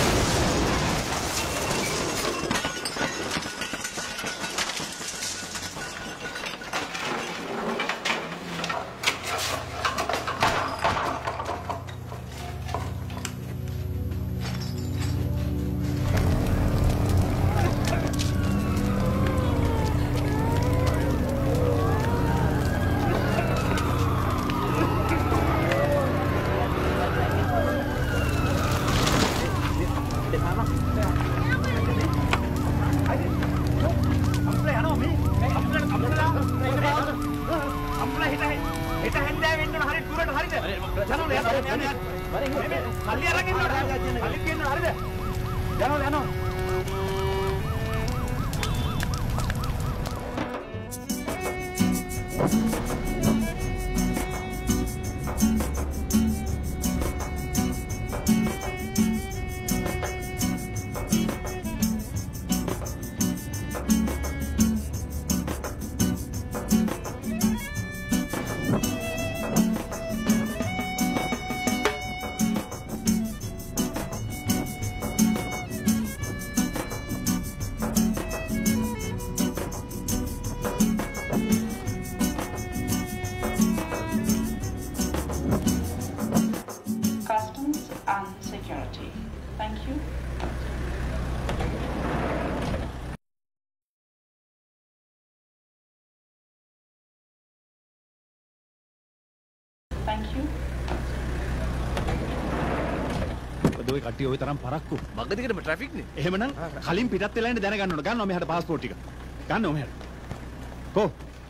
ඔය කට්ටිය ওই තරම් පරක්කු. මගදිකටම ට්‍රැෆික් නේ. එහෙමනම් කලින් පිටත් වෙලා ඉන්න දැනගන්න ඕන. ගන්නවා මෙහාට පාස්පෝර්ට් ටික. ගන්නවා මෙහාට. කො?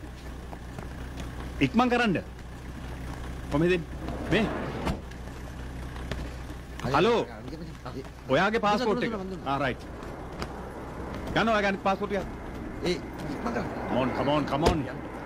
ඉක්මන් කරන්න. කොහෙද මේ? හලෝ. ඔයාගේ පාස්පෝර්ට් එක. රයිට්. ගන්නවා ඔයාගේ පාස්පෝර්ට් එක. ඉක්මන් කරන්න. come on.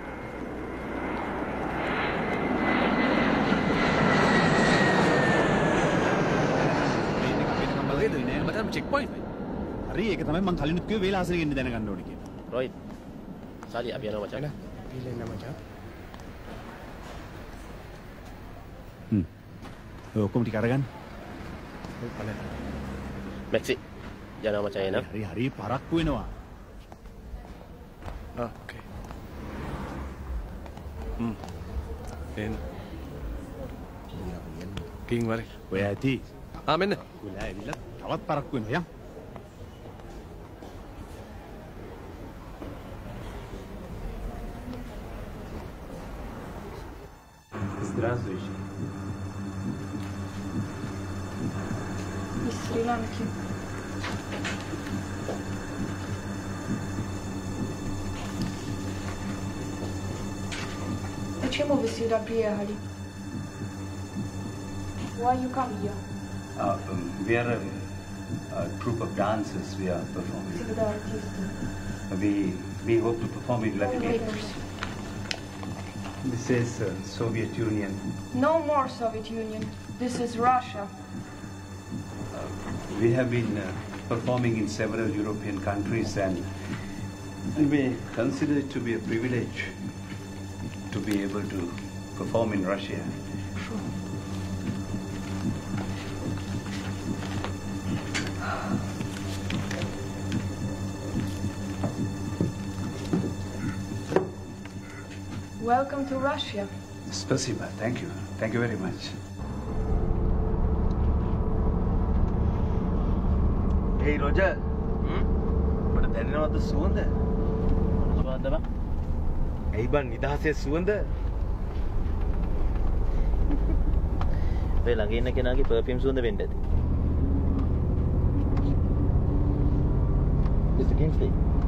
මම චෙක් පොයින්ට් හරි ඒක තමයි මම කලිනුත් කිව්වේ වේලාසනෙ ගෙන්න දැනගන්න ඕනේ කියලා. රොයිට්. සාලි අපි යනවා මචං. පිළ එන්න මචං. ඔය ඔක්කොම ටික අරගන්න. ඔය බලන්න. මැක්සි. යනවා මචං එන. හරි පරක්කු වෙනවා. ඕකේ. එන්න. කිං වරේ. ඔය ඇති. මෙන්න. ඔයා ඇවිල්ලා තවත් පරක්කු වෙනවා යම්. Здравствуйте. Из Шри-Ланки. Почему вы сюда приехали? Why you come here? We are a troupe of dancers. We are performing. We hope to perform in Latin. This is Soviet Union. No more Soviet Union. This is Russia. We have been performing in several European countries, and we consider it to be a privilege to be able to perform in Russia. Welcome to Russia. Spasiba. Thank you. Thank you very much. Hey Roger. මට දැනෙනවද සුවඳ? සුවඳ බං. ඇයි බං නිදහසේ සුවඳ? ඔය ළඟ ඉන්න කෙනාගේ පර්ෆියුම් සුවඳ වෙන්න ඇති. Mr. Kingsley.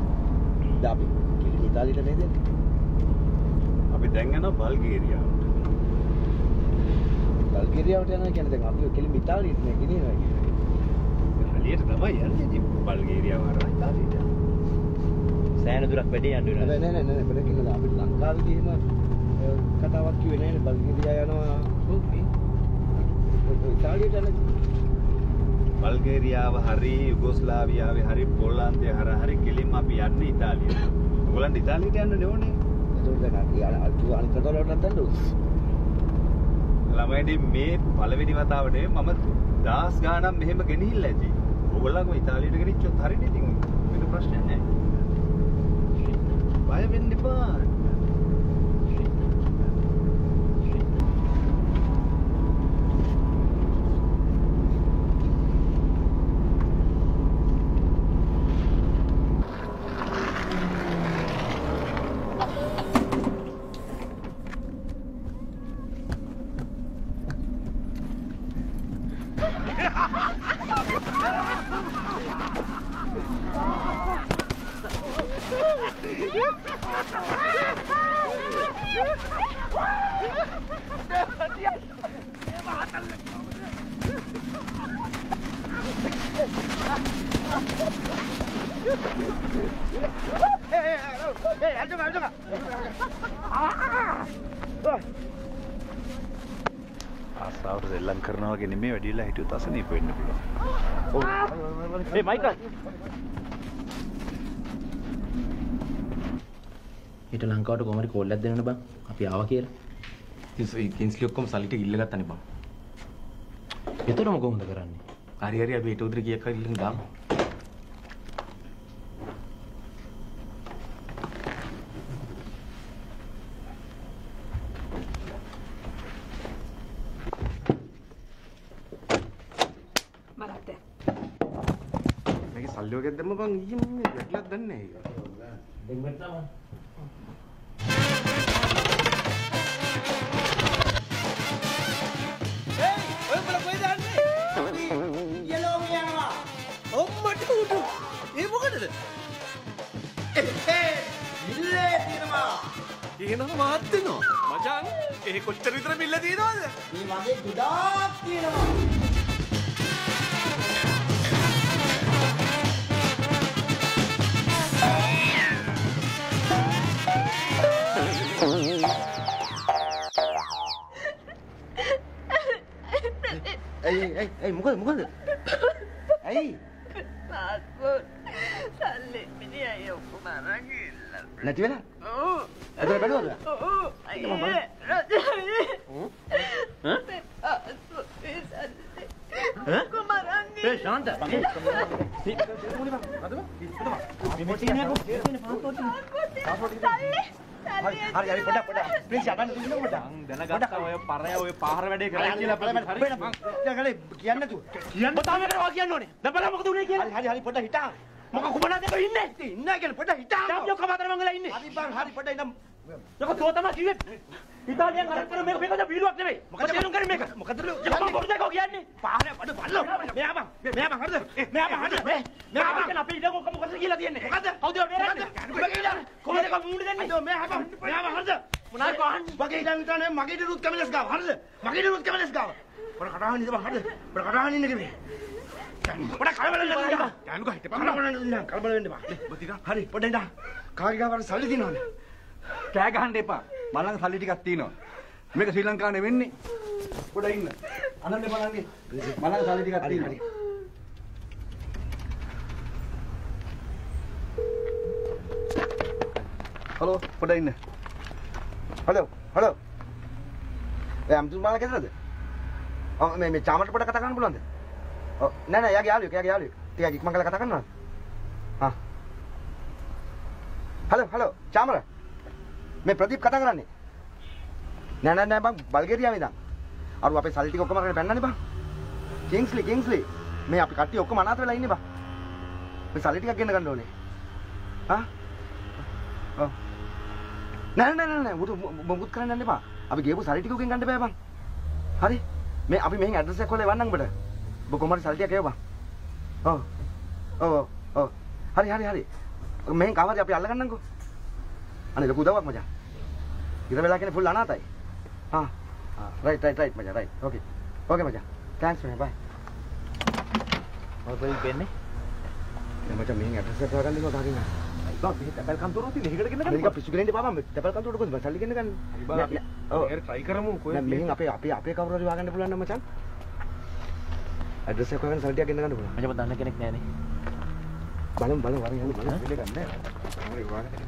අපි කිලි ඉතාලියට නේද? අපි දැන් යනවා බල්ගේරියාවට. බල්ගේරියාවට යනවා කියන්නේ දැන් අපි කිලි ඉතාලියට නේ ගෙනියනවා කියන්නේ. හරියට තමයි යන්නේ ඉතින් බල්ගේරියාව හරහා ඉතාලියට. සෑහෙන දුරක් වැඩි යන්න වෙනවා. නෑ බල කිව්වද අපිට ලංකාවේ ගිහිම කතාවක් කිව්වේ නෑනේ බල්ගේරියා යනවා. ඉතාලියට යනවා. බල්ගේරියාව හරි යුගොස්ලාවියාවේ හරි පෝලන්තයේ හරි කෙලින්ම අපි යන්නේ ඉතාලියට. ඔයගොල්ලන්ට ඉතාලියට යන්න ඕනේ. ඒක දැන් අනිත් කතාවලට නැත්තඳ ළමයිනි මේ පළවෙනි වතාවට මම දාස් ගාණක් මෙහෙම ගෙනිහිල්ලා ඇති. ඔයගොල්ලන්ම ඉතාලියට ගෙනිච්චොත් හරිනේ ඉතින් වෙන ප්‍රශ්නයක් නැහැ. බය වෙන්න එපා. ආසාවට දෙල්ලම් කරනවා වගේ නෙමෙයි වැඩිලා හිටියොත් අසනීප වෙන්න පුළුවන්. ඔව්. ඒ මයිකල්. ඊට ලංකාවට කොහමද කෝල් එකක් දෙන්න බං? අපි ආවා කියලා. ඉතින් කින්ස්ලි ඔක්කොම සල්ලි ටික ඉල්ලගත්තනේ බං. ඒතරම කොහොමද කරන්නේ? හරි අපි ඊට උදේ කීයක් හරි ඉල්ලන්න දාමු. සල්ලි වගේ දැම්ම බං ඊයේ මම වැටලක් දන්නේ නැහැ. දෙන්න තමයි. ඒයි ඔය උඹලා කොහෙද යන්නේ? යලෝ යනවා. ඔම්මට උඩු. ඒ මොකටද? මිල්ලේ තියනවා. කියනවා මාත් දෙනවා. මචං ඒ කොච්චර විතර මිල්ල තියනවද? මේ වගේ ගොඩාක් තියෙනවා. Hey, මොකද? ඇයි? පාස්පෝර්ට් සල්ලි මිනිහා අය ඔක්කොම අරන් ගිහලා. නැති වෙලා? ඔව්. අද බැලුවද? ඔව්. අයියේ. රජායි. ඔක්කොම අරන් ගිහලා. ඒ ශාන්ත. හරි පොඩක් ප්‍රින්ස් යන්න දෙන්න පොඩක් දැනගත්තා ඔය පරය ඔය පාහර වැඩේ කරා කියලා හරි කියන්න නෑ කියන්න තාම කරනවා කියන්න ඕනේ දැන් බලන්න මොකද උනේ කියලා හරි පොඩක් හිටා මොක කුමනාද එක ඉන්නේ ඉන්නේ කියලා පොඩක් හිටා දැන් ඔක්කොම අතර මංගලා ඉන්නේ හරි බං හරි පොඩක් ඉන්න යකෝ තෝ තමයි කිව්වේ ඉතාලියෙන් අර කර මේක බීරුවක් නෙවෙයි මොකද තේරුම් ගන්නේ මේක මොකද මම පොඩ දෙකක් කියන්නේ පාහර බඩ බල්ලෝ මෙයා බං හරිද මෙයා බං හරිද මෙයා බං අපේ ඉඩ මොකද කියලා තියන්නේ මොකද කවුද මේරන්නේ කොහොමද ඒක මූණ දෙන්නේ මෙයා බං හරිද මොනායි කොහන්නේ මගේ ඉඩම් විතරනේ මගේ ඉඩුත් කැමලස් ගාව හරිද මගේ ඉඩුත් කැමලස් ගාව පොඩ කඩාගෙන ඉඳ බං හරිද පොඩ කඩාගෙන ඉන්න කිව්වේ පොඩ කලබල වෙන්න බං යන්නකෝ හිටපන් කලබල වෙන්න බං හරි පොඩ ඉඳ කාගේ ගාවට සල්ලි දිනවද කෑ ගහන්න එපා. මම ළඟ සල්ලි ටිකක් තියෙනවා. මේක ශ්‍රී ලංකාවේ වෙන්නේ. පොඩ ඉන්න. අනන්නේ බලන්නේ. මම ළඟ සල්ලි ටිකක් තියෙනවා. හලෝ පොඩ ඉන්න. හලෝ. එයා අම්තුන් මාලා කේදද? ඔව් මේ චාමට පොඩ කතා කරන්න පුළුවන්ද? ඔව් නෑ යාගේ යාළුවෙක්. ටිකක් ඉක්මන් කරලා කතා කරනවද? හා. හලෝ චාමර. මේ ප්‍රදීප් කතා කරන්නේ. නෑ බං බල්ගේරියාවේ ඉඳන්. අර අපේ සල්ලි ටික ඔක්කොම අරගෙන පැන්නනේ බං. කිංස්ලි. මේ අපි කට්ටිය ඔක්කොම අනාථ වෙලා ඉන්නේ බං. මේ සල්ලි ටිකක් ගෙන්න ගන්න ඕනේ. හා? ඔව්. නෑ මොකුත් කරන්න යන්න එපා. අපි ගියපු සල්ලි ටික උගෙන් ගන්න බෑ බං. හරි. මේ අපි මෙහෙන් ඇඩ්‍රස් එක හොයලා එවන්නම් ඔබට. ඔබ කොහමද සල්ලි ටික එවපන්. ඔව්. හරි. මෙහෙන් කාමරේ අපි අල්ලගන්නම්කෝ. අනේ ලොකු උදව්වක් මචං. ඉර වෙලා කියන්නේ ෆුල් අනාතයි. රයිට් මචං රයිට්. ඕකේ මචං. තෑන්ක්ස් මචං බයි. මොකද වෙන්නේ? මචං මෙහෙන් ඇඩ්‍රස් එක හොයාගන්නකෝ තාකින්න. බා මේ තැපල් කන්තෝරුව තියෙන එකකට ගෙන්න ගන්න. මේක පිස්සු ගෙනින්න එපා මම තැපල් කන්තෝරුවට කොහොමද සල්ලි ගෙන්න ගන්න. බා අපි ඒක try කරමු කොහෙද? මෙහෙන් අපේ කවුරු හරි හොයාගන්න පුළුවන් නම් මචං. ඇඩ්‍රස් එක හොයාගෙන සල්ලි ටිකක් ගෙන්න ගන්න පුළුවන්. මචං මම දන්න කෙනෙක් නෑනේ. බලමු වරින් යන්න බලමු දෙල ගන්න. හරි හොයාගන්න.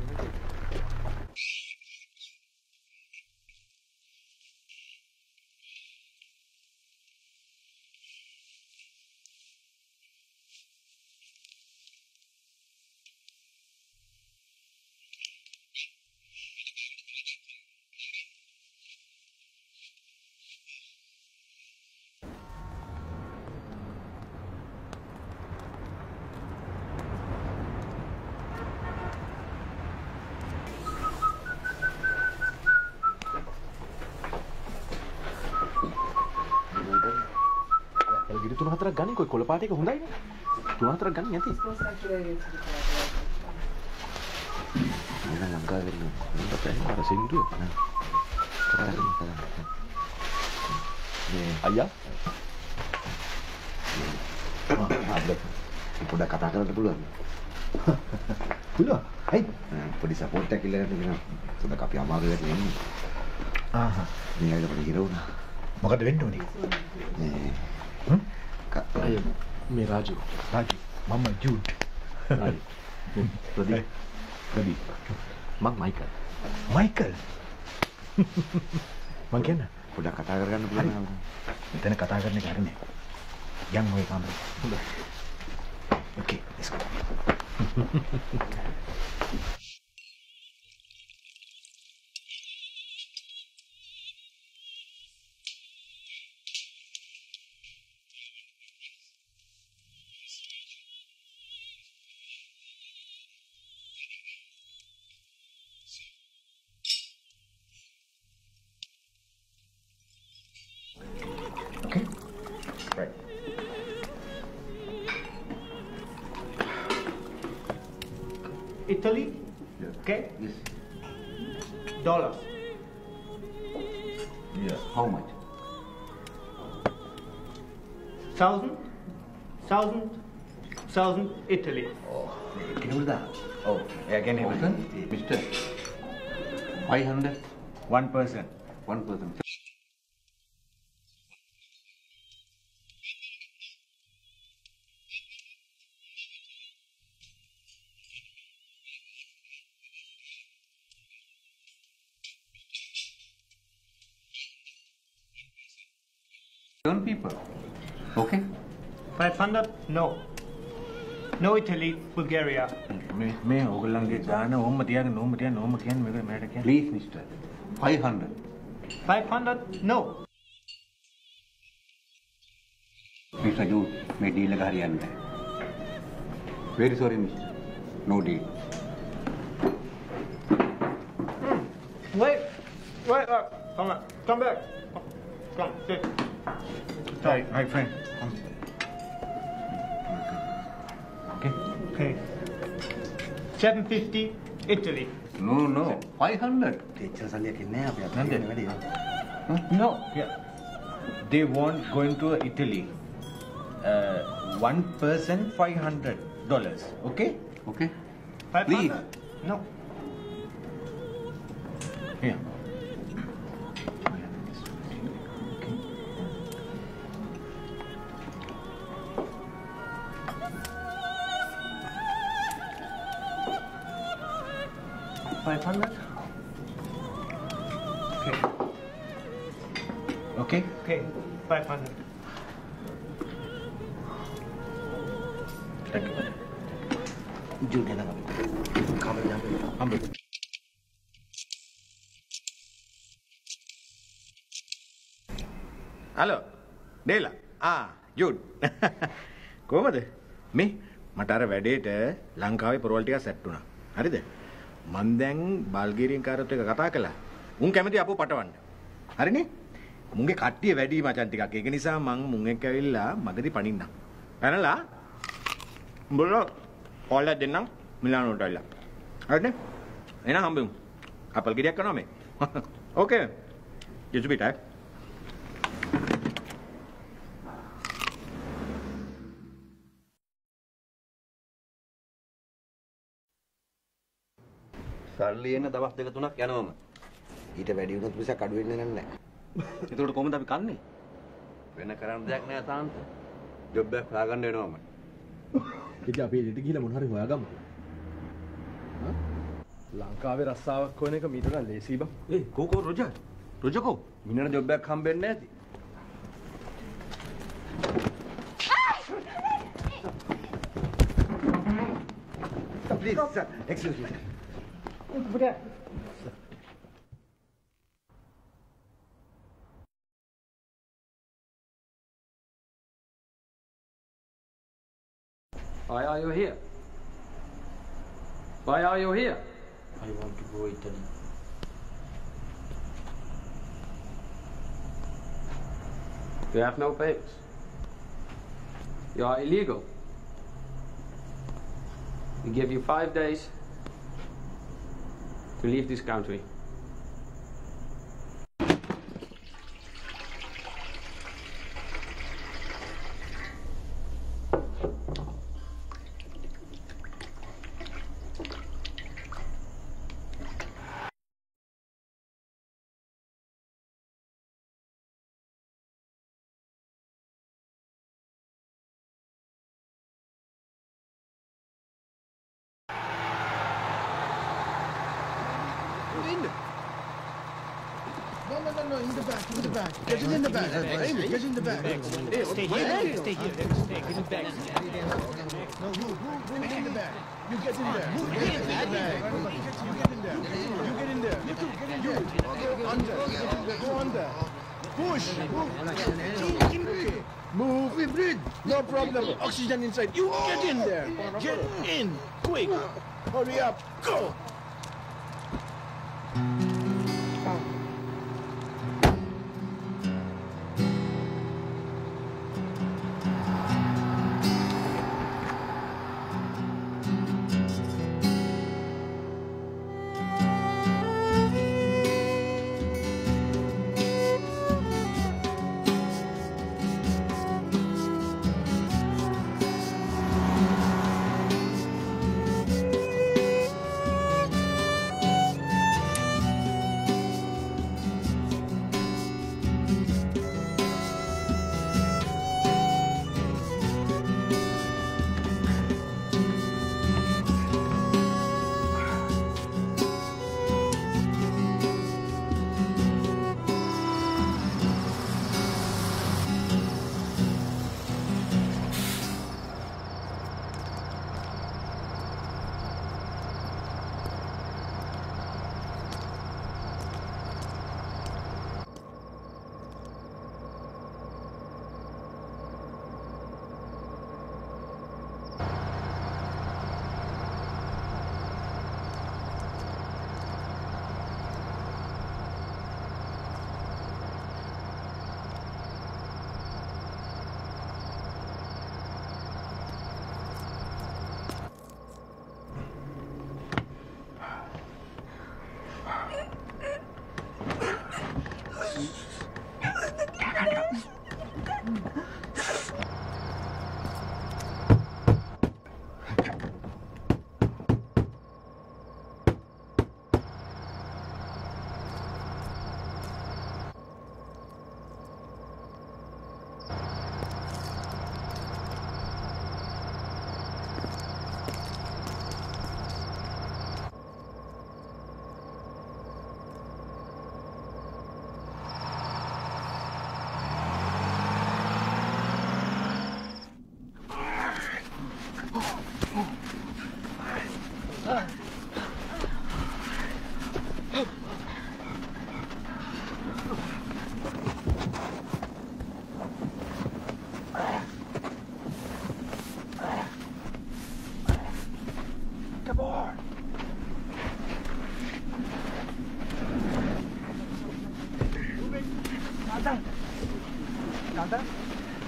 තුන හතරක් ගන්න කොයි කොළ පාට එක හොඳයිනේ. තුන හතරක් ගන්න නැති. මම ලංකාවේ ඉන්න. මම දැන් අර සින්දුව. මේ අයියා. පොඩ්ඩක් කතා කරන්න පුළුවන්. පුළුවන්. හයි. පොඩි සපෝට් එකක් ඉල්ලගෙන ඉන්න. පොඩ්ඩක් අපි අමාරුවට ඉන්නේ. මේ අයියා පොඩි හිරුණා. මොකද වෙන්න ඕනේ? මේ රාජු මම ජූඩ් ප්‍රදීප් මං මයිකල් මං කියන්න පොඩ්ඩක් කතා කරගන්න පුළුවන් මෙතන කතා කරන්න කාරණේ යන් ඔය කාමරේ හොඳයි ඕකේ let's go Italy? Yes. Okay? Yes. Dollars. Yes. How much? 1,000 Italy. Oh, can you do that? Oh, again, Mr. 500. 1 person. 1 person. People. Okay? 500? No. No Italy, Bulgaria. මේ ඕගොල්ලන්ගේ ගාන ඕම්ම තියාගෙන ඕම්ම කියන්නේ මේක මට කියන්නේ. Please, mister. 500. 500? No. Mr. Jude, my deal is hariyanne. Very sorry, mister. No deal. Wait. Come back. Come, sit. Hi, friend. Okay. 750 Italy. No. 500. No. Yeah. They want going to Italy. 1 person $500. Okay? Okay. 500? Please. No. Yeah. $500? Okay. Okay. 500. Thank you. Jude na kamera ambil. Hello ඩේලා Jude කොහමද මේ මට අර වැඩේට ලංකාවේ පොරවල් ටිකක් set වුණා. හරිද? මං දැන් බල්ගේරියන් කාරත් එක්ක කතා කළා. උන් කැමති අපෝ පටවන්න. හරිනේ? මුන්ගේ කට්ටිය වැඩි මචන් ටිකක්. ඒක නිසා මං මුන් එක්ක ඇවිල්ලා මගදී පනින්නම්. පැනලා උඹලා කෝල් එකක් දෙන්නම්. මිලානෝට ඇවිල්ලා. හරිනේ? එහෙනම් හම්බෙමු. අපල් ගෙඩියක් කරනවා මේ. ඕකේ. just a bit, සල්ලි එන්න දවස් දෙක තුනක් යනවම. ඊට වැඩි වුණොත් මිසක් අඩු වෙන්නේ නැහැ. ඒකට කොහොමද අපි කන්නේ? වෙන කරන්න දෙයක් නැහැ තාන්ත. ජොබ් එකක් හොයාගන්න වෙනවම. ඉතින් අපි එළියට ගිහලා මොන හරි හොයාගමු. ලංකාවේ රස්සාවක් හොයන එක මීට වඩා ලේසි බං. කෝ රොජර්. රොජර් කෝ මිනන ජොබ් එකක් හම්බෙන්නේ නැති. Please, sir. Excuse me. Why are you here? Why are you here? I want to go Italy. You have no papers. You are illegal. We give you 5 days to leave this country. No, in the back, in the back. Get it in the back. Amy, get in the back. Stay here, stay here. Get in the back. No, move in the back. You get in there. Get in the back. You get in there. You get in there. You under. Go under. Push. Move. Breathe. No problem. Oxygen inside. You get in there. Get in. Quick. Hurry up. Go.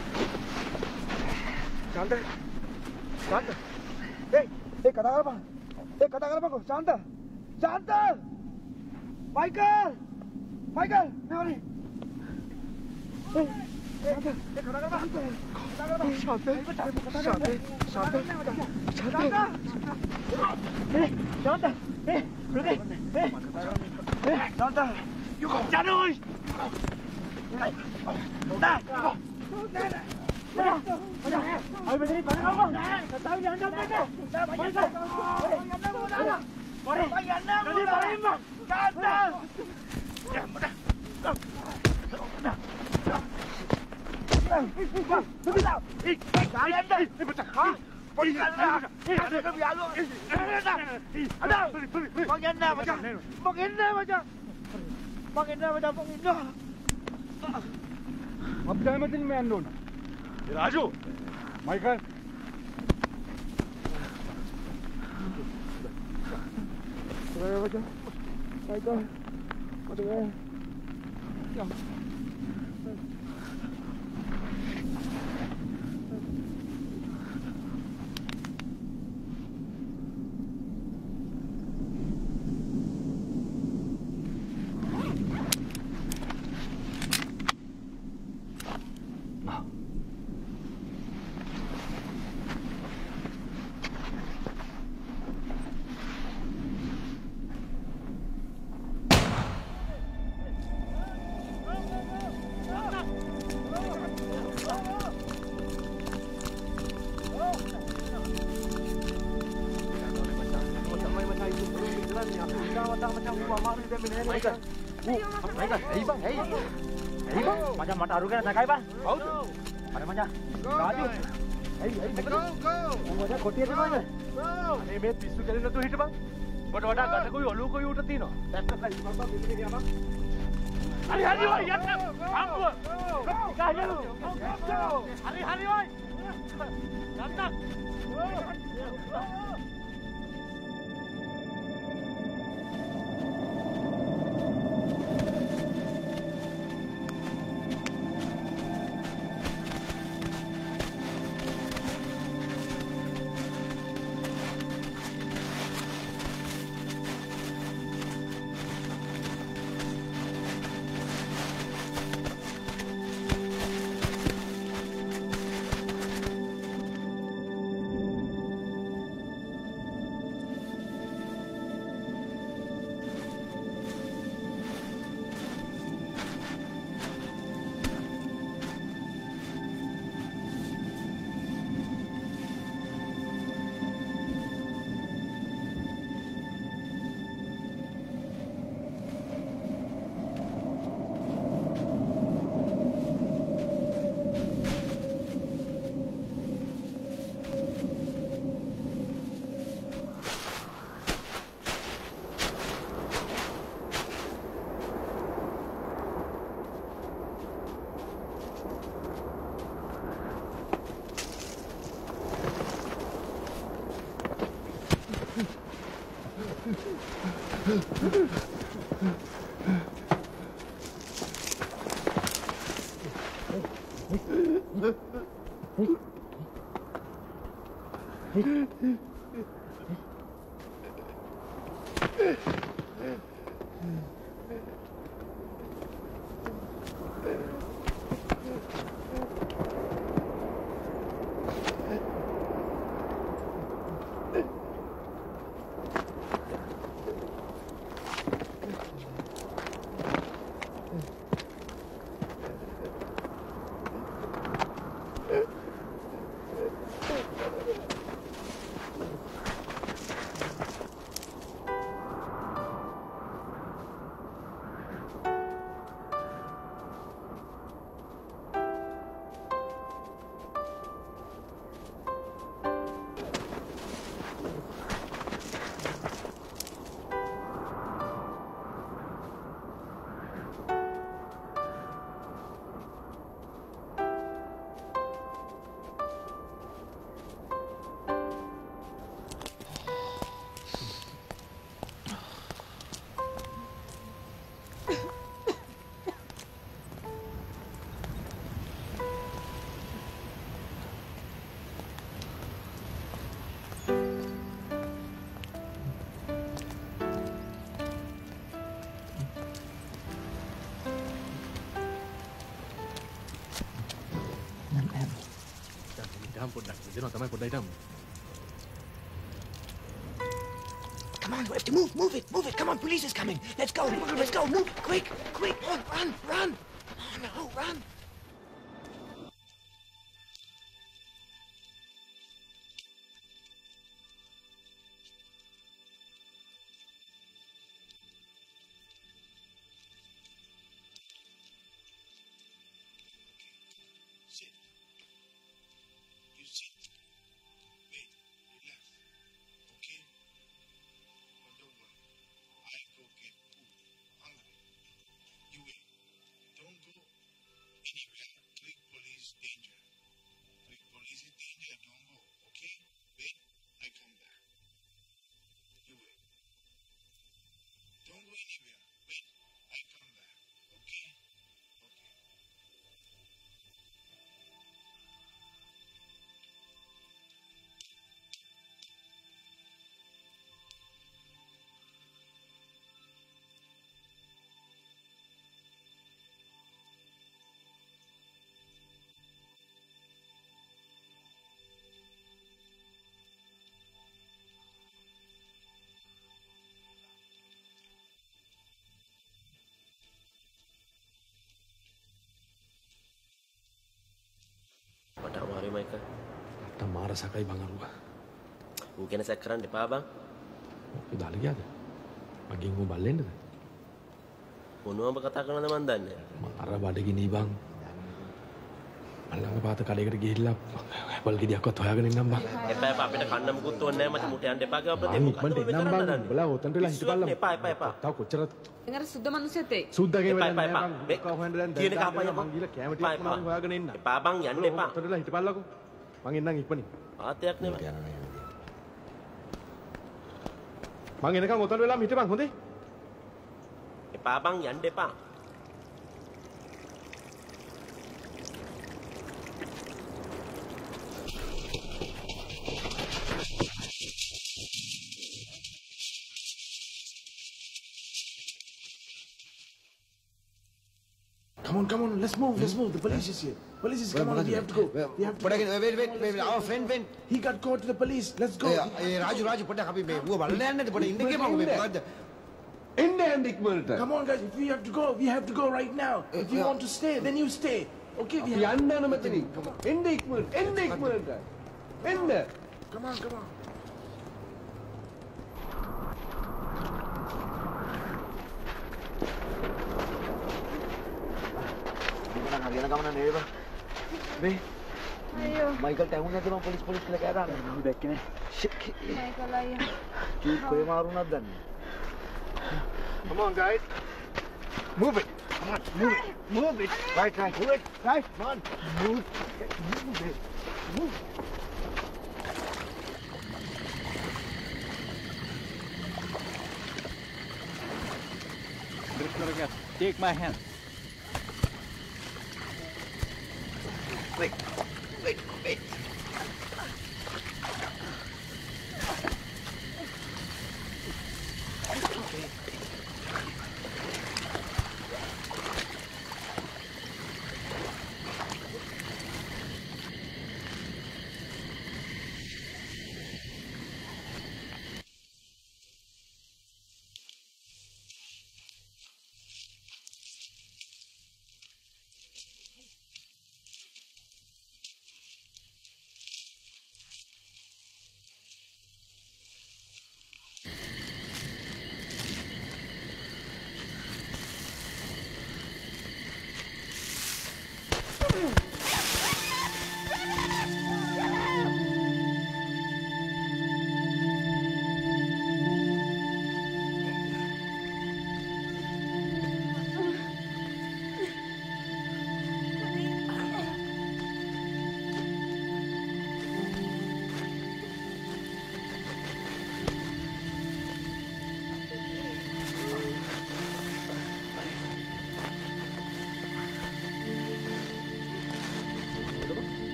Hey, kata apa? kata apa kok? Shanta. Shanta. Michael. Michael, nih. Shanta. Kata apa? Shanta. Shanta. You go. Jangan. Dah. Ayo berdiri, mana kamu? Tahu jangan sampai tu. Mari. Jadi mari mak. Kata. Ya, mudah. Kalian dah. Ha? Ada ke bialu? Ada. Bagaimana macam? अब time दिन में अनलोन Raju Michael Michael Macam mata aru kan nakai bang? Mana macam? Raju. Mana kotiya tu mana? Ini me pisu kali na tu hit bang. But wada gata koi olu koi uta tino. Testa kali bang bang ni bang. Hari oi yat. Ambu. Kaya lu. Hari oi. Jangan. ඉඩම් පොඩ්ඩක් දෙනවා තමයි පොඩ්ඩක් ඉඩම්. Come on, we have to move it. Come on, police is coming. Let's go, move, quick, run. Come on, run. මට අමාරුයි Michael. මට මාර සකයි බං අරුවා. ඌ ගැන සැක කරන්න එපා බං. ඔය දාලා ගියාද? මගෙන් ඌ බල්ලෙන්නද? මොනවම කතා කරනවද මන් දන්නේ නැහැ. මාර බඩගිනි බං. මල්ලංග පාත කඩේකට ගිහිල්ලා ඇපල් ගෙඩියක්වත් හොයාගෙන ඉන්නම් බං. එපා අපිට කන්න මුකුත් ඕනේ නැහැ මට මුට යන්න එපා කියලා අපිට මොකද ඉන්නම් බං. බලා ඔතනට වෙලා හිටපල්ලා. එපා. තව කොච්චර එංගර සුද්ධ මිනිස්සෙත් එයි. සුද්දාගේ වැඩ නැහැ බං. කව හොයන්න දැන් තියෙන කපන්න මං ගිහලා කැම ටිකක් මොනවා හොයාගෙන ඉන්න. එපා බං යන්න එපා. ඔතනට වෙලා හිටපල්ලාකෝ. මං එන්නම් ඉක්මනින්. ආතයක් නෙමෙයි. මං එනකන් ඔතන වෙලාම හිටපන් හොඳේ. එපා බං යන්න එපා. Come on, let's move. The police is here. Police is coming. We have to go. Wait. Our friend. He got caught to the police. Let's go. Raju, පොඩ්ඩක් අපි මේ ඌව බලන්න යන්නද පොඩ්ඩක් ඉන්න ගියම මේ මොකද්ද? Indian Dickmilton. Come on, guys. If we have to go, we have to go right now. If you want to stay, then you stay. Okay, we have to go. Come on. Dickmilton. Come on. හරියන ගමන නේද බං? මේ අයියෝ මයිකල්ට ඇහුන්නේ නැද්ද මම police කියලා කෑ දාන්නේ? මම දැක්කේ නෑ. මයිකල් අයියා. කී කොහේ මාරුණාද දන්නේ? Come on, guys. Move it. Come on, move it. Right. Move it. Right. Come on. Move it. Move. Take my hand. Wait.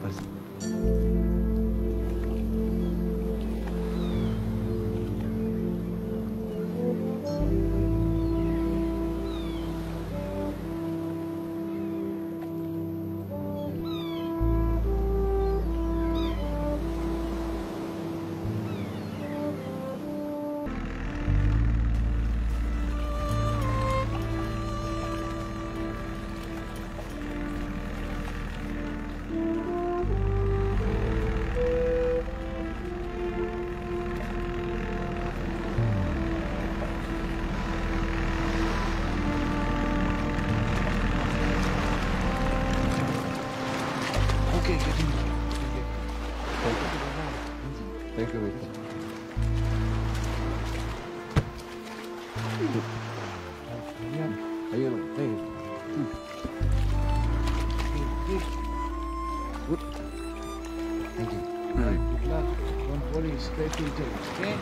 Thank you. Ayo, hey. Good. Thank you. Right, good luck. Don't worry, straight to Italy, okay?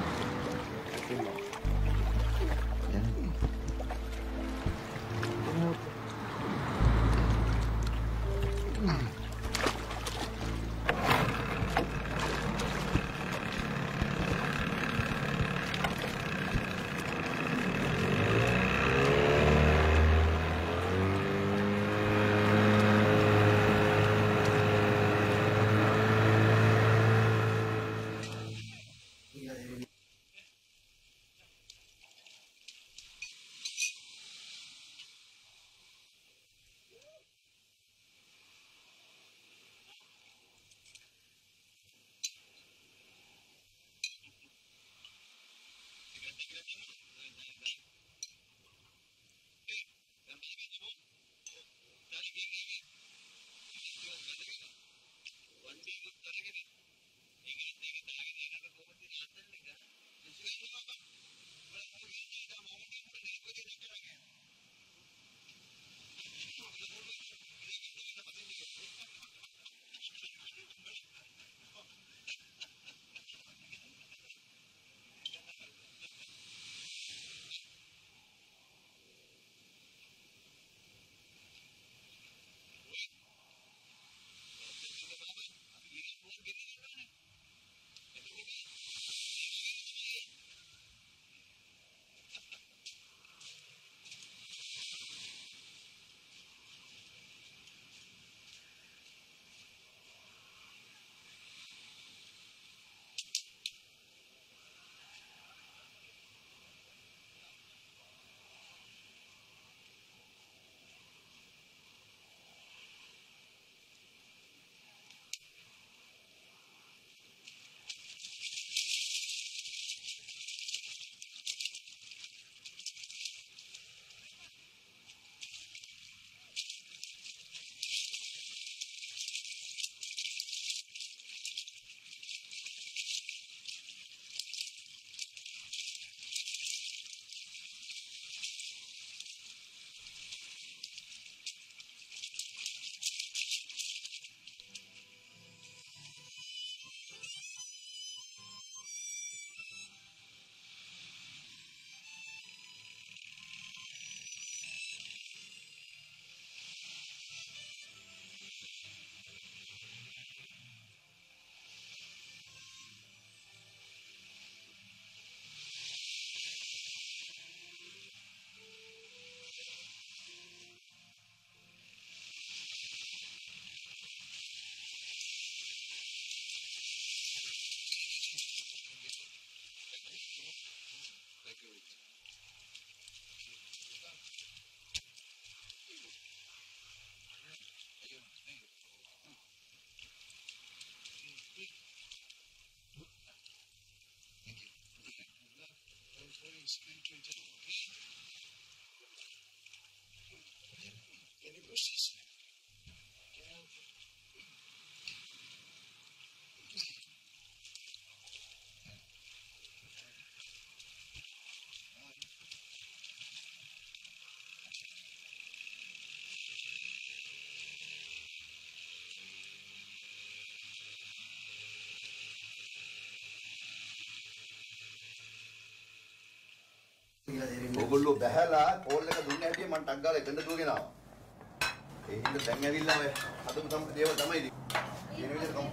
ඔයගොල්ලෝ බැහැලා call එක දුන්න හැටි මම ටක් ගාලා එතන දුවගෙන ආවා. ඒ හින්දා දැන් ඇවිල්ලා ඔය හදපු තමයි දේවල් තමයි ඉතින්. මේ විදිහට කොම්.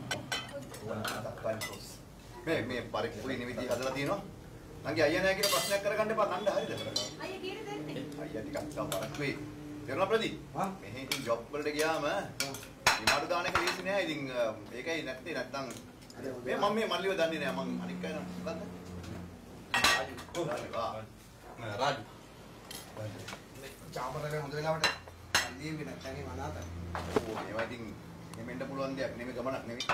මේ පරිපූර්ණ නිවිදි හදලා තියෙනවා. නංගි අයියා නැහැ කියලා ප්‍රශ්නයක් කරගන්න එපා. කණ්ඩ හරියද? අයියා කීරේ දෙන්නේ? අයියා ටිකක් තවරක් වෙයි. තේරුණා ප්‍රදීප්? මෙහෙ ඉතින් ජොබ් වලට ගියාම ඉමාඩු දාන එක ලේසි නෑ. ඉතින් ඒකයි නැත්තම් මේ මම මේ මල්ලිව දන්නේ නෑ. මං අනික් අය නම් බලන්න. රාජු. චාමරේ හොඳ වෙලාවට අන්දියෙ නැත්තම් ඒ මනාත. ඕ මේවා ඉතින් මෙමෙන්ට පුළුවන් දෙයක් නෙමෙයි ගමනක් නෙමෙයි.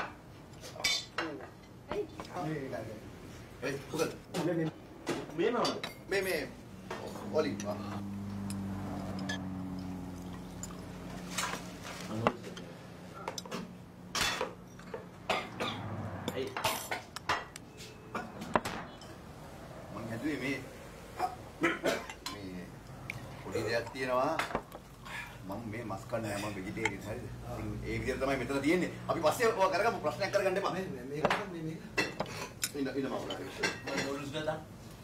ඒ පුතත් මේ නෝන මේ ඔලි මං හැදුවේ මේ පොඩි දෙයක් තියෙනවා මම මේ මස් කන්නේ නැහැ මම වෙජිටේරියන් හරිද ඉතින් ඒ විදිහට තමයි මෙතන තියෙන්නේ අපි පස්සේ ඔය කරගමු ප්‍රශ්නයක් කරගන්න එපා මේක ඉන්න මම නූඩල්ස් ගත්තා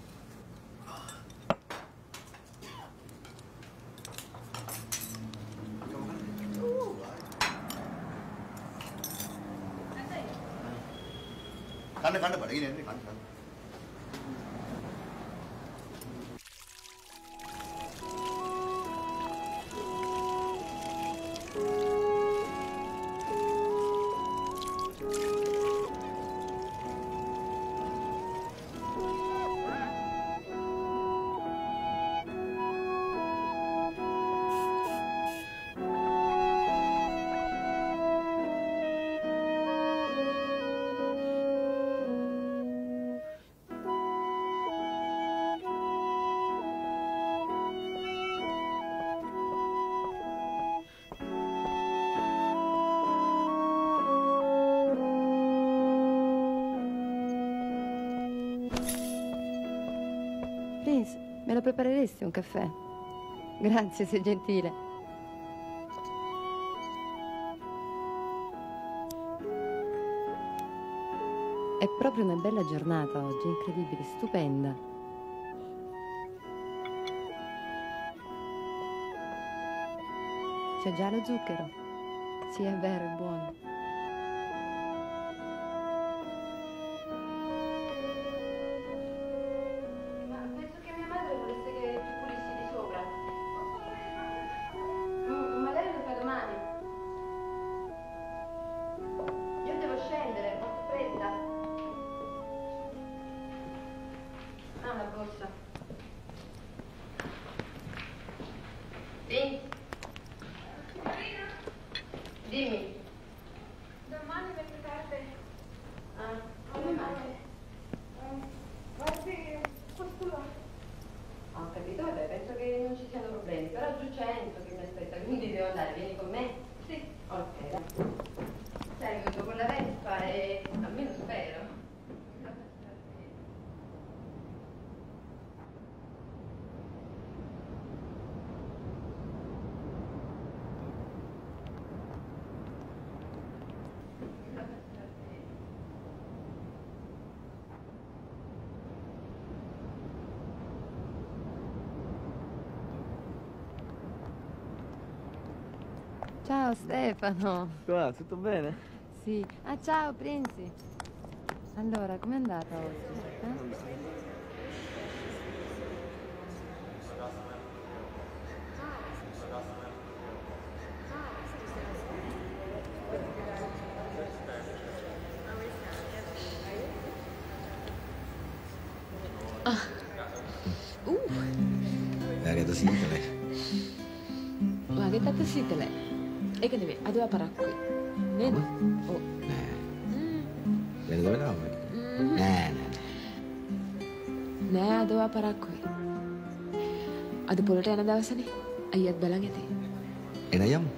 කන්න බඩගිනේ නේ කන්න Prince, me lo prepareresti un caffè? Grazie, sei gentile. È proprio una bella giornata oggi, incredibile, stupenda. C'è già lo zucchero. Sì, è vero, è buono. Dimmi. Domani metto carte. Ah, come mai? Guardi, questo là. Ho capito, vabbè, penso che non ci siano problemi, però giù c'è Enzo che mi aspetta, quindi devo andare, vieni con me? Sì. Ok, dai. Sei venuto con la Vespa e almeno spero. Ciao Stefano. Qua, tutto bene? Sì. Ah, ciao Prinzi. Allora, com'è andata oggi? Eräitä siitele. Laitetaan siitele. Eikö ne atua parakkui? Ned? Oh. Venetä vedä on. Nää. නෑ අදවා පරක්කුයි. අද පොලට යන දවසනේ අයියත් බලන් ඇති. එන යමු.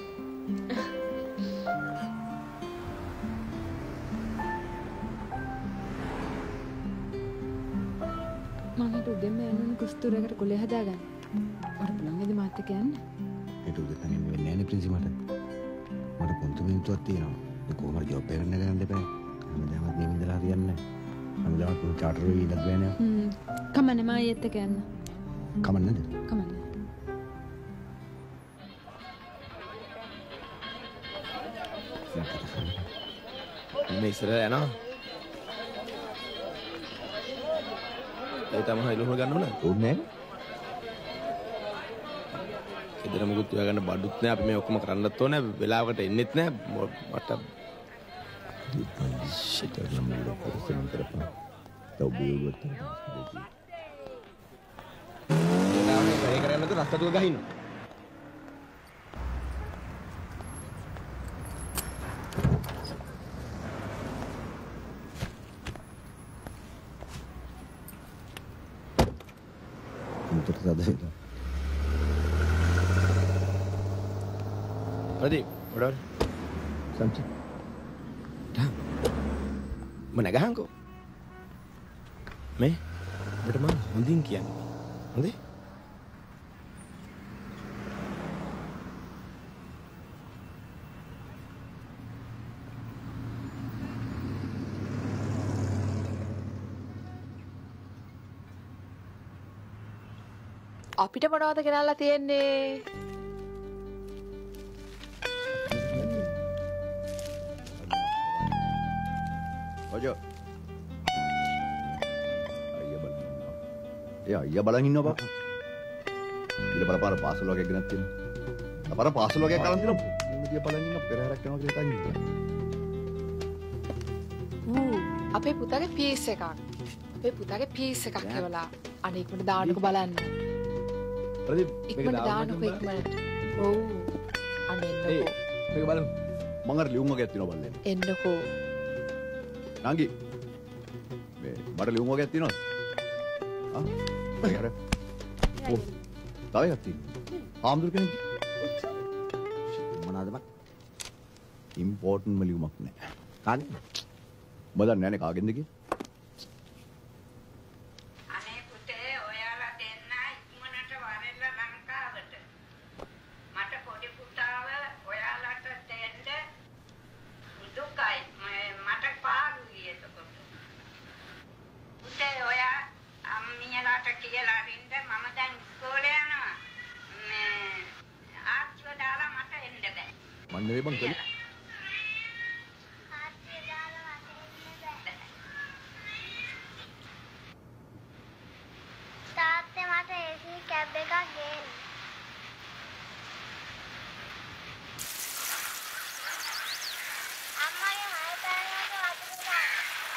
මං හිතුව දෙන්න යන්න කුස්තුරයකට කොලේ හදාගන්න. ඔර බලන් ඉඳි මාත් එක්ක යන්න. ඒක උදේ තනියම වෙන්නේ නැහැ නේ ප්‍රින්සි මට. මට පොන්තු මිනිත්තුවක් තියෙනවා. ඒ කොහොමද ජොබ් එක ගන්න දෙපෑ. හැමදාමත් මේ විඳලා හරියන්නේ නැහැ. හැමදාමත් පොල් චාටර් එකේ ඉඳලා බෑනේ. කමන්නේ මා අයියත් එක්ක යන්න. කමන්නේ නැද්ද? කමන්නේ. මේ ඉස්සරහ යනවා. ඒ තමයි ඉලුහ ගන්න ඕන. ඕනේ. ඉතින් මොකුත් හොයාගන්න බඩුත් නැහැ. අපි මේ ඔක්කොම කරන්නත් ඕනේ. වෙලාවකට එන්නෙත් නැහැ. මට shit I'm not going to put they'll be able to ඒ කරන්නේ නැතුව රස්තතුව ගහින්න. මුතට සාදයිද? Adi, what Samchi. Mana gahangko? Me? Berteman, honding kian. Honding? අපිට මොනවද ගෙනල්ලා තියෙන්නේ? ඔජෝ. අයියා බලන් ඉන්නවා බා. ඊළ බලපාර පාසල වගේ ගෙනත් තියෙනවා. අපර පාසල වගේ කරන් තියෙනවා. මුදිය බලන් ඉන්න පෙරහැරක් යනවා කියලා හිතන් ඉන්නවා. අපේ පුතාගේ පීස් එකක්. අපේ පුතාගේ පීස් එකක් එවලා අනේ ඉක්මනට දාන්නකෝ බලන්න. ඉක්මනට දාන්නකෝ ඉක්මනට. ඔව්. අනේ එන්නකෝ. මේක බලමු. මං අර ලියුම් වගේක් තියෙනවා බලන්න. එන්නකෝ. නංගි. මේ මට ලියුම් වගේක් තියෙනවද? ආ? අර. ඔව්. තව එකක් තියෙනවා. ආම්දුර කෙනෙක්. මොනවාද බක්? ඉම්පෝටන්ට් ලියුමක් නෑ. කාගෙන්ද? මම දන්නේ නෑනේ කාගෙන්ද කියලා. නෙවෙයි බං කලේ තාත්තේ මට AC කැබ් එකක් ගේන්න. අම්මගේ මයි පැනනට වතුර දාන්න.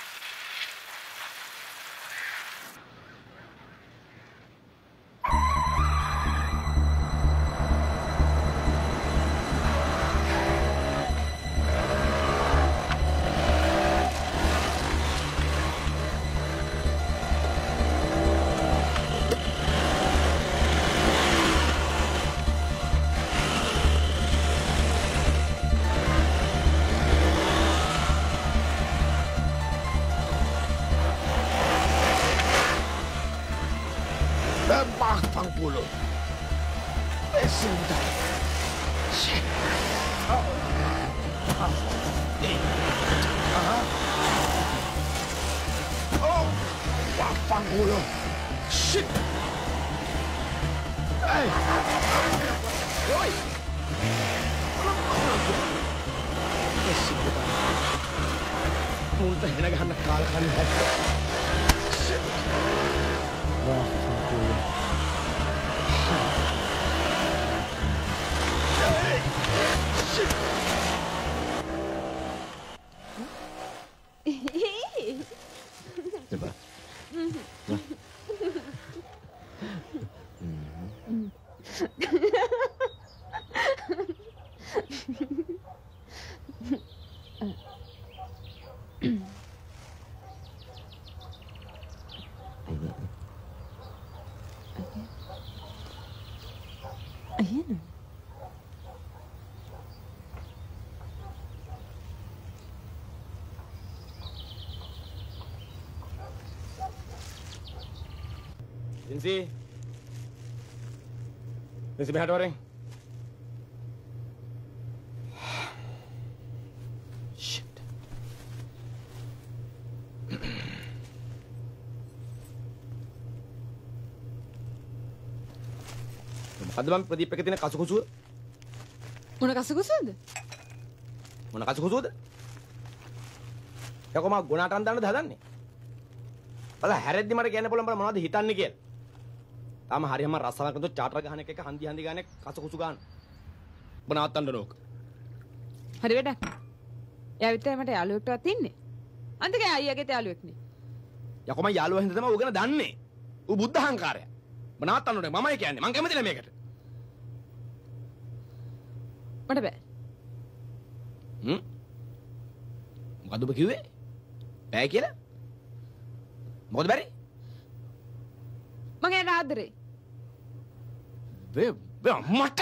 Pangpulo. Esuda. Shit. Oh. Oh. Pangpulo. Shit. Hey. Oi. Esuda. Munta hinagahan na kalakan hekto. Shit. Wah, pangpulo. Coba. Ayan. Jinsi. Jinsi behad orang. Shit. මොකද්ද මම ප්‍රදීප් එකේ තියෙන කසුකුසුව? මොන කසුකුසුවද? මොන කසුකුසුද? යකෝ මම ගුණාටන් දාන්නද හදන්නේ? බල හැරෙද්දි මට කියන්න පුළුවන් බල මොනවද හිතන්නේ කියලා. තාම හරියම රස්සාවක් නේද චාටර් ගහන එක හන්දි ගානේ කසුකුසු ගන්න. ඔබ නවත්තන්න නෝක. හරි වැඩක්. එයා විතරයි මට යාළුවෙක්ටවත් ඉන්නේ. අන්තිකේ අයියාගේ යාළුවෙක් නේ. යකෝ මම යාළුවා හින්දා තමයි ඌ ගැන දන්නේ. ඌ බුද්ධ අහංකාරය. ඔබ නවත්තන්න ඕනේ මමයි කියන්නේ. මං කැමති නෑ මේකට. මට බෑ. මොකද ඔබ කිව්වේ? බෑ කියලා? මොකද බැරි? මගේ ආදරේ. බෑ මට.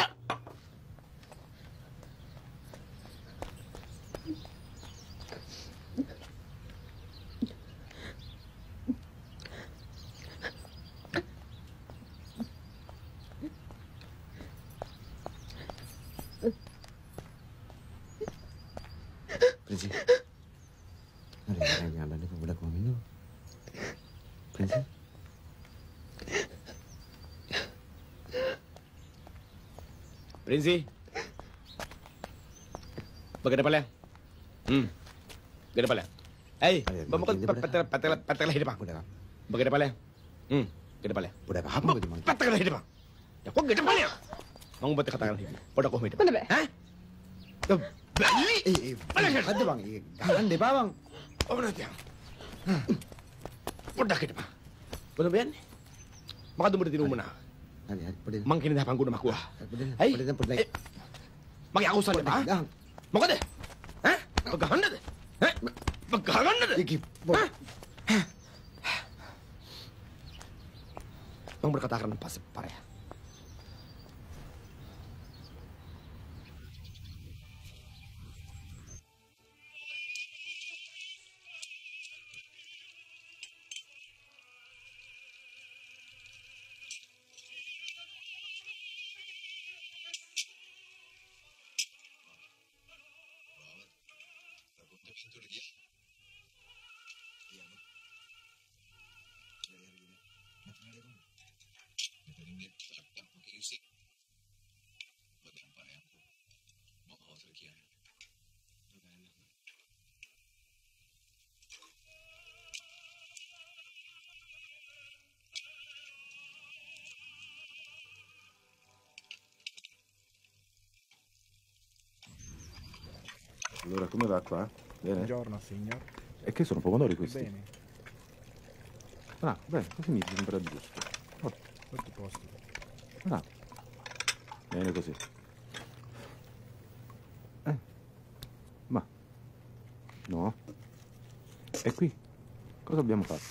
Prinsip. Ada yang ada budak minum. Prinsip. Prinsi. Bagaimana pala? Bagaimana pala? Hey, patala hidup aku. Bagaimana pala? Bagaimana pala? Budak apa bagaimana? Patala hidup aku. Ya kok gede pala? Mau buat katakan hidup. Budak kau hidup. Mana? Hah? Bali. Ada bang. Jangan deh bang. Oh berarti. Budak hidup. Betul ben? Maka tu berarti rumah nak. Mungkin dah pangku nama kuah. Hei, maka aku saja bah. Maka deh, pegangan deh, pegangan deh. Bang berkata akan pas parah. Allora, come va qua? Bene? Buongiorno, signor. E che sono pomodori questi? Bene. Ah, bene, così mi sembra giusto. Molto posto. Ah, bene così. Ma, no. E qui? Cosa dobbiamo fare?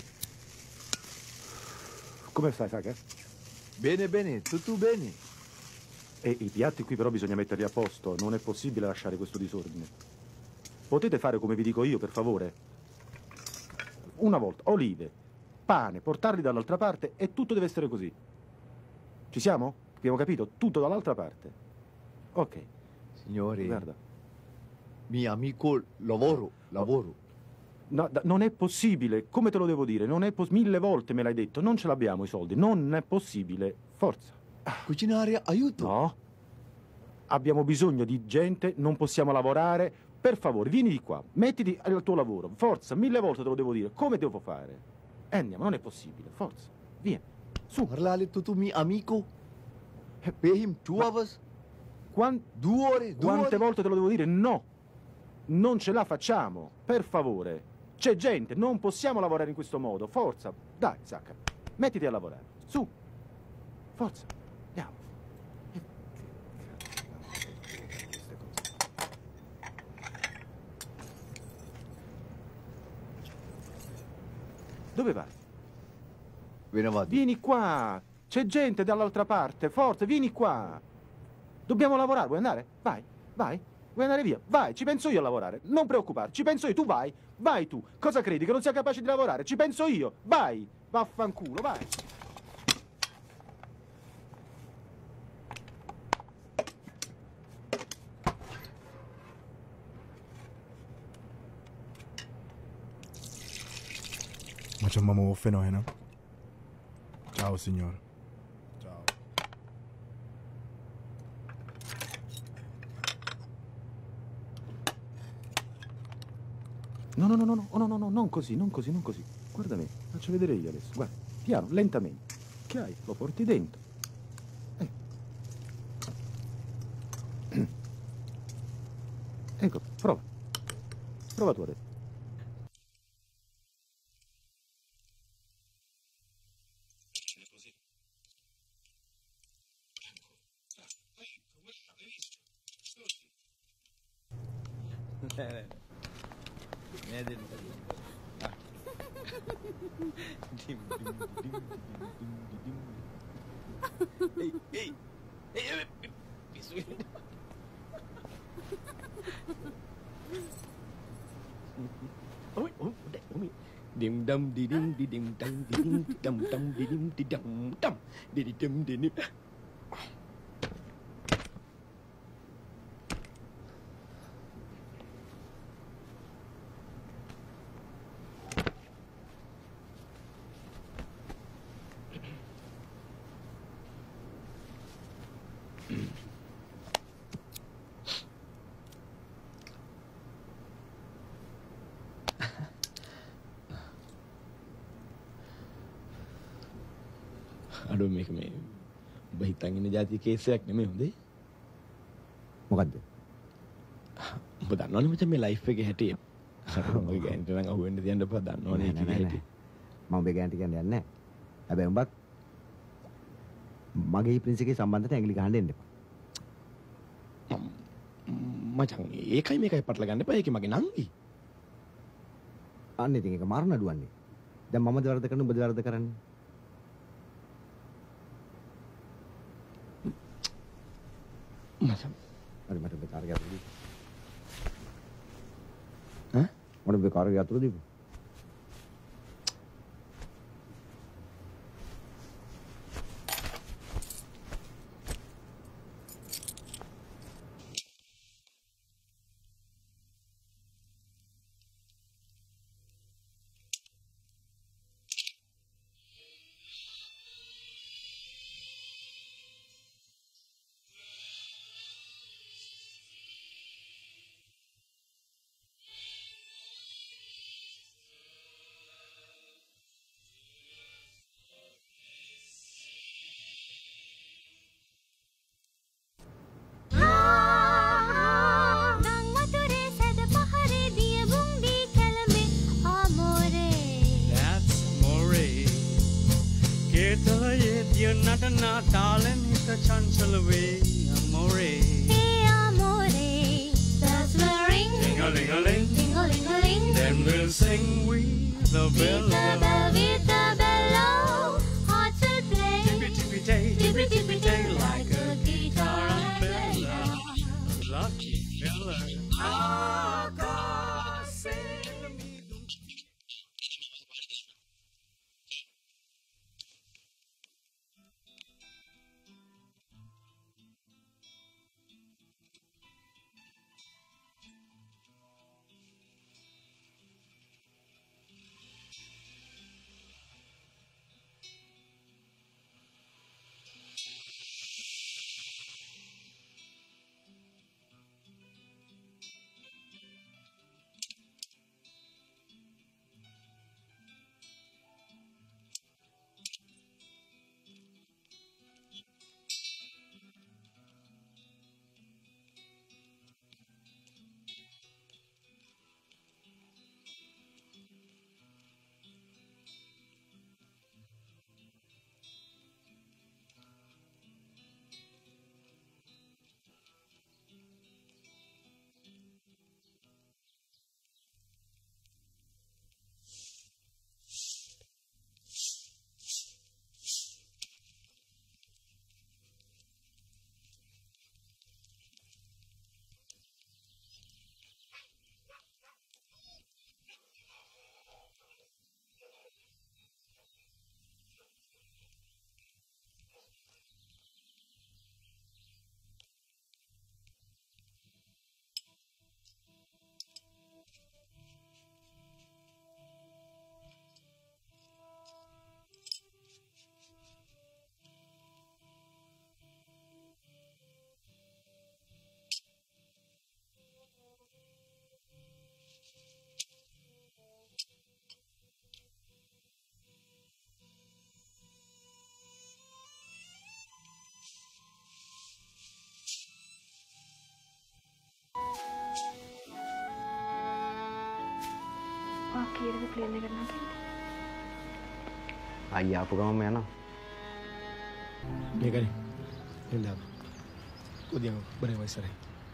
Come stai, Saka? Bene, bene, tutto bene. E i piatti qui però bisogna metterli a posto, non è possibile lasciare questo disordine. Potete fare come vi dico io, per favore? Una volta, olive, pane, portarli dall'altra parte e tutto deve essere così. Ci siamo? Abbiamo capito? Tutto dall'altra parte. Ok. Signore, guarda. Mio amico, lavoro. No, non è possibile, come te lo devo dire? Non è 1000 volte me l'hai detto, non ce l'abbiamo i soldi, non è possibile. Forza. Cucinare, aiuto. No. Abbiamo bisogno di gente, non possiamo lavorare. Per favore, vieni di qua, mettiti al tuo lavoro. Forza, 1000 volte te lo devo dire. Come devo fare? Andiamo, non è possibile. Forza, vieni. Su. Parlare tu mio amico. Pay him 2 hours. 2 ore? Quante volte te lo devo dire? No. Non ce la facciamo. Per favore. C'è gente, non possiamo lavorare in questo modo. Forza. Dai, Saka. Mettiti a lavorare. Su. Forza. Andiamo. Dove vai? Vieni qua. C'è gente dall'altra parte. Forza, vieni qua. Dobbiamo lavorare. Vuoi andare? Vai, vai. Vuoi andare via? Vai, ci penso io a lavorare. Non preoccuparti, ci penso io. Tu vai. Vai tu. Cosa credi? Che non sia capace di lavorare? Ci penso io. Vai. Vaffanculo, vai. Facciamo un fenomeno. Ciao, signor. Ciao. No, non così. Guarda me, faccio vedere io adesso. Guarda, piano, lentamente. Che hai? Lo porti dentro. Ecco, prova. Prova tu adesso. Dim dum di dim di dim dum di dim dum dum di dim di dum dum di dim di dim. Aduh මේක මේ ඔබ හිතන් ඉන්න જાති කේසයක් නෙමෙයි හොඳේ. මොකද්ද? ඔබ දන්නවනේ මචං මේ ලයිෆ් එකේ හැටි. ඔය ගෑනට නම් අහුවෙන්න තියන්න එපා දන්නවනේ ඒකේ හැටි. මම ඔබේ ගෑනට කියන්නේ නැහැ. හැබැයි උඹත් මගේ ප්‍රින්ස් එකේ සම්බන්ධයට ඇඟිලි ගහන්න එන්න එපා. මචං ඒකයි මේකයි පටල ගන්න එපා. ඒකේ මගේ නංගි. අන්න ඉතින් ඒක මරණ අඩුවන්නේ. දැන් මමද වරද කරන්නේ ඔබද වරද කරන්නේ? මචං අර මට ඔබේ කාර්යය අතුරු දීපු. ඈ? මට ඔබේ කාර්යය අතුරු දීපු. Natana, darling, hit the chancel away, amore. Hey, amore, bells will ring, Ding-a-ling-a-ling, ding-a-ling-a-ling. Then we'll sing with the bell. With the bellow, hearts will play. Tippy-tippy-tay, tippy-tippy-tay, like a guitar umbrella. Lucky fella. කීයටද plane එකට නැගෙන්නේ? අයියා ආපු ගමම යනවා. මේකනේ. එන්දාම. උදේම බරේ වයිසරේ.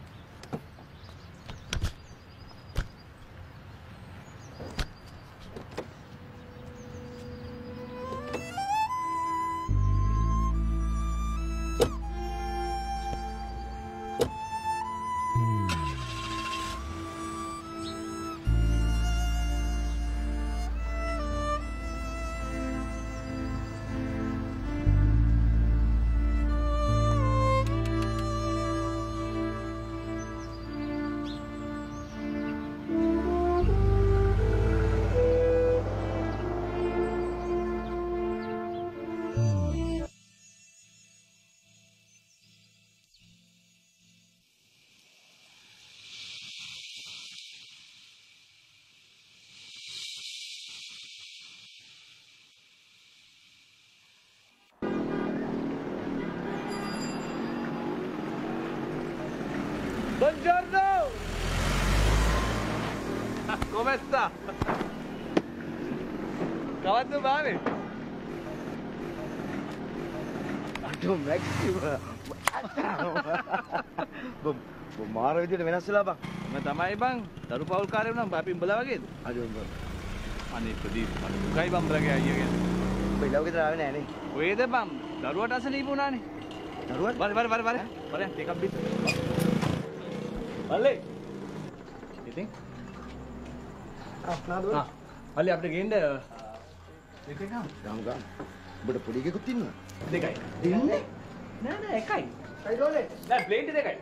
Buongiorno! Come sta? Kawan bane? අඩෝ මැක්සිම මාර විදියට වෙනස් වෙලා බං. මම තමයි බං. දරු පවුල් කාර්යය වුණා අපි උඹලා වගේද? අඩෝ බං. අනේ ප්‍රදීප් මට දුකයි බං උඹලගේ අයියගෙන්. උඹ ඉලව ගෙදර ආවේ නෑනේ. ඔයද බං දරුවට අසනීප වුණානේ. දරුවට? වරෙන් ටිකක් බිත්. අල්ලේ. ඉතින් නාදුව. අල්ලේ අපිට ගේන්න දෙකක් ගන්න. ගම්. ඔබට පොඩි එකකුත් ඉන්නවා. දෙකයි. දෙන්නේ? නෑ එකයි. කයි දෝලේ? නෑ ප්ලේන් දෙකයි.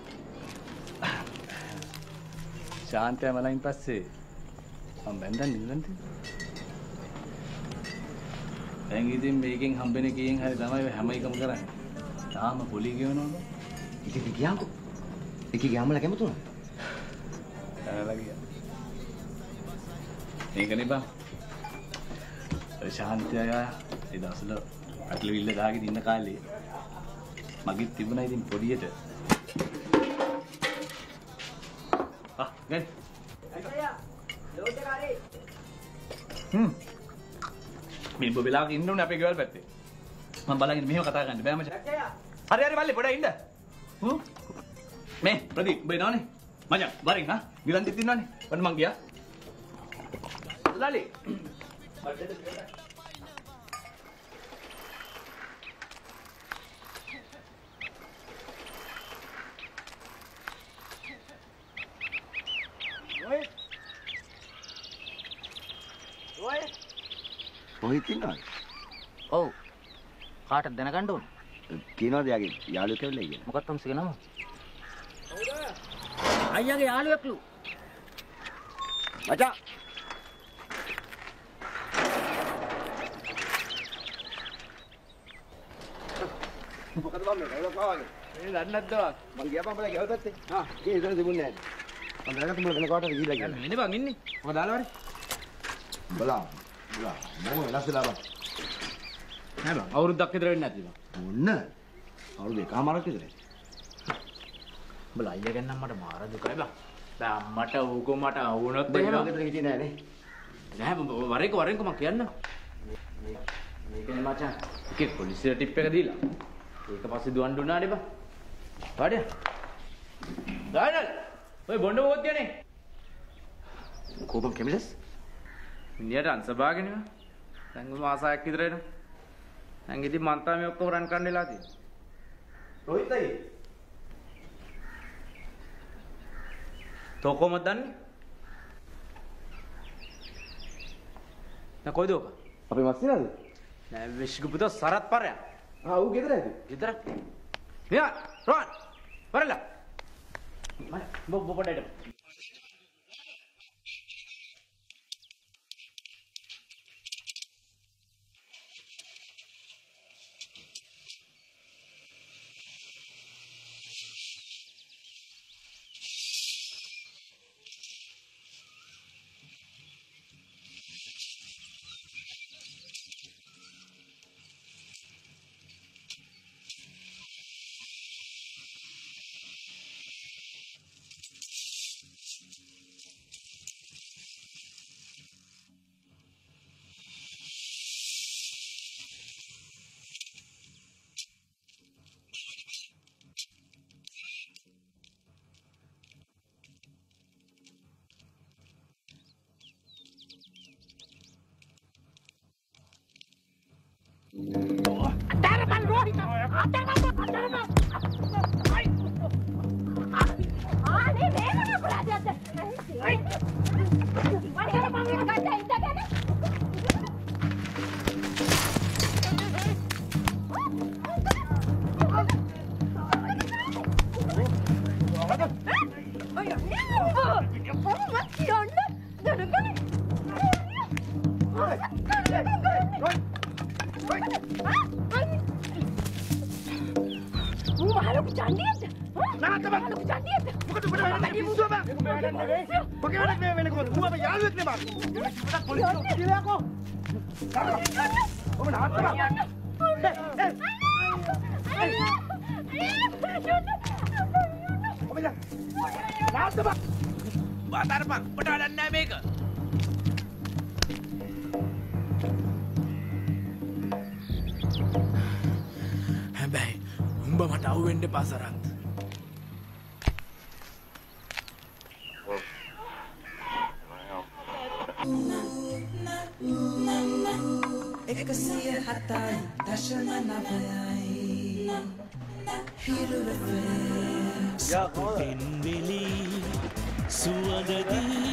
ශාන්තය මලයින් පස්සේ මම බැන්දන් නිල්ලන්ට. දැන් ඉතින් මේකෙන් හම්බෙන කීයෙන් හරි තමයි හැම එකම කරන්නේ. තාම පොලි ගෙවනවා. ඉතින් ගියාම්කෝ. එකේ ගියාමලා කැමතුණා. ඇනලා ගියා. මේකනේ බං. ශාන්තය ඒ දවස්වල අටලවිල්ල දාගෙන ඉන්න කාලේ මගෙත් තිබුණා ඉතින් පොඩියට. ගන්න. අයියා ලෝඩ් එක හරි. මේ බබලාක ඉන්න උනේ අපේ ගෙවල් පැත්තේ. මම බලගෙන මෙහෙම කතා කරන්න බෑ මචං. අයියා. හරි මල්ලි පොඩ්ඩක් ඉන්න. මේ ප්‍රදීප් උඹ එනවනේ. මචං වරින් හා ගිලන්තිත් ඉන්නවනේ. ඔන්න මං ගියා. ලාලි. කොහෙද ඉන්නවද? ඔව්. කාටද දැනගන්න ඕන? කියනවාද යාගේ යාළුවෙක් ඇවිල්ලා ඉන්නේ? මොකක්ද තම්සගේ නම? අයියාගේ යාළුවෙක්ලු. මචං. මොකද බම් මේ කවුද පාවගේ? මේ දන්නේ නැද්ද? මං ගියා බම්බලා ගෙවල් පැත්තේ. ගියේ ඉතින් තිබුණේ නැහැ. මම දැනගත්ත මොකද වෙන කාටද ගිහිල්ලා කියලා. ඉන්නේ බං ඉන්නේ. මොකද දාලා වරේ? බලන්න. මොකද වෙනස් වෙලා බං. නෑ බං අවුරුද්දක් විතර වෙන්නේ නැති බං. මොන්න? අවුරුදු එකමාරක් විතර. බල අයියා ගැන නම් මට මාර දුකයි බං. දැන් අම්මට ඌකෝ මට වුණොත් එහෙම ගෙදර හිටියේ නෑනේ. නෑ වරේක මම කියන්න. මේකනේ මචං. එකේ පොලිසියට ටිප් එක දීලා. ඒක පස්සේ දුවන් දුන්නානේ බං. පාඩිය. ගානල්. ඔය බොණ්ඩ මොකද කියන්නේ? කොබන් කෙමිලස්? ඉන්දියාට අන්සභාගෙන නේ. දැන් මාසයක් විතර එනවා. දැන් ඉතින් මන් තමයි ඔක්කොම රන් කරන්න වෙලා තියෙන්නේ. රෝහිතයි. තෝ කොහමද දන්නේ? කොයිද ඔක? අපේ මස්සිනාද? නෑ විශ්ගු පුතෝ සරත් පරයා. ඌ ගෙදර ඇද? ගෙදර. මෙයා රෝහන්. වරලා. මම පොඩ්ඩක් හැබැයි උඹ මට අහුවෙන්න එපා සරත්. එකසිය හතයි දශම නවයයි හිරුවේ පෙන්විලි සුවඳදී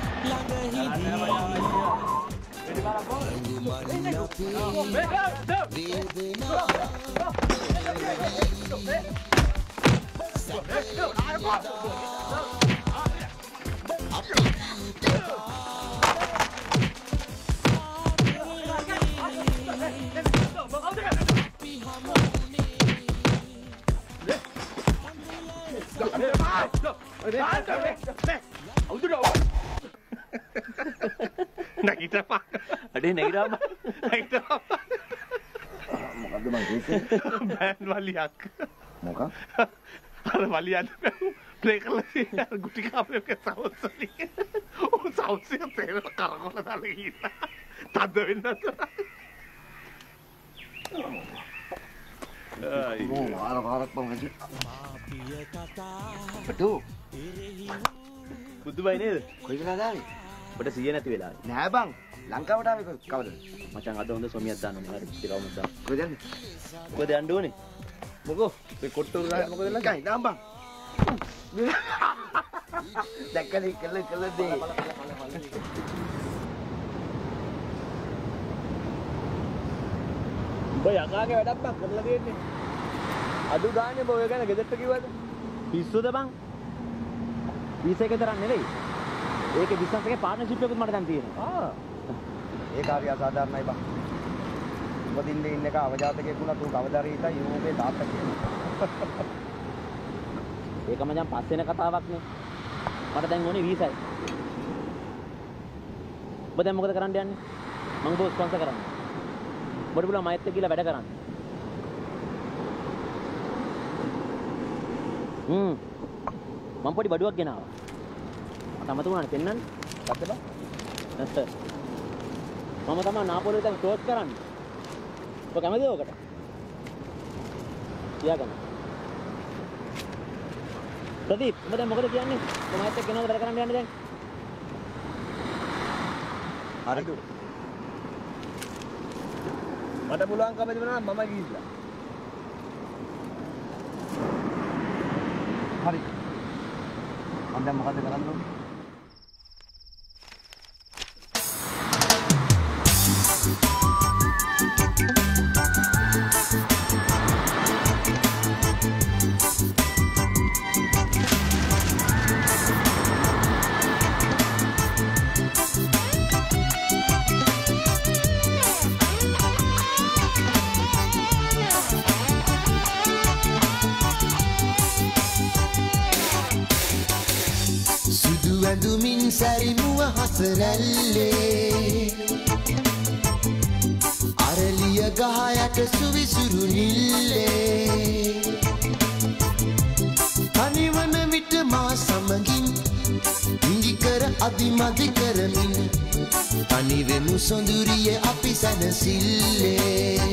නැගිටපා. අඩේ නැගිටපා. නැගිටපා. මොකද්ද මං කියන්නේ? බෑන්ඩ් වලියක්. මොකක්? අර වලියක් ප්ලේ කරලා තියෙන ගුටි කාපේක සවුස් වලින්. ඔව් සවුස් එක තේරෙන කරකවල දාලා ගිහින්. තද වෙන්නත්. ආරක් පොමජි. බඩෝ. බුදුබයි නේද? කොයි වෙලාවද ආවේ? ඔබට සිහිය නැති වෙලාවේ. නෑ බං. ලංකාවට ආවේ කවදද? මචං අද හොඳ සොමියක් දාන්න ඕනේ. හරි. ටිකවම දාන්න. කොහෙද යන්නේ? කොහෙද යන්න ඕනේ? මොකෝ? මේ කොට්ටු ගාන මොකද ළඟ? ගයි දාම් බං. දැක්කනේ කළ දේ. උඹ යකාගේ වැඩක් බං කරලා දෙන්නේ. අඩු ගානේ බෝ ඔය ගැන ගෙදරට කිව්වද? පිස්සුද බං? පිස්ස එක තරම් නෙවෙයි. ඒකේ බිස්නස් එකේ පාර්ට්නර්ෂිප් එකකුත් මට දැන් තියෙනවා. ඒක හරි අසාධාරණයි බං. උඹදින්නේ ඉන්න එක අවජාතකයෙක් වුණා තු කවදා හරි හිතා යුරෝපේ තාත්තා කියනවා. ඒක මචං පස් වෙන කතාවක් නේ. මට දැන් ඕනේ වීසයි. ඔබ දැන් මොකද කරන්න යන්නේ? මම ඔබ ස්පොන්සර් කරන්නේ. ඔබට පුළුවන් මයිත් එක්ක ගිහලා වැඩ කරන්න. මම පොඩි බඩුවක් ගෙනාවා. මට අමතක වුණානේ පෙන්නන්න. ගත්තද? මම තමයි නාපොලියේ දැන් ක්ලෝස් කරන්නේ. ඔබ කැමතිද ඔකට? තියාගන්න. ප්‍රදීප්, ඔබ දැන් මොකද කියන්නේ? ඔබ මයිත් එක්ක ගෙනවද වැඩ කරන්න යන්නේ දැන්? හරිද? මට පුළුවන්කම තිබුණා නම් මම ගිහිල්ලා. හරි. මම දැන් මොකද කරන්න ඕනේ? වැඳුමින් සැරිමුව හසරැල්ලේ අරලිය ගහ යට සුවිසුරු නිල්ලේ තනිවන විට මා සමගින් හිඟි කර අදිමදි කරමින් තනිවෙමු සොඳුරිය අපි සැනසිල්ලේ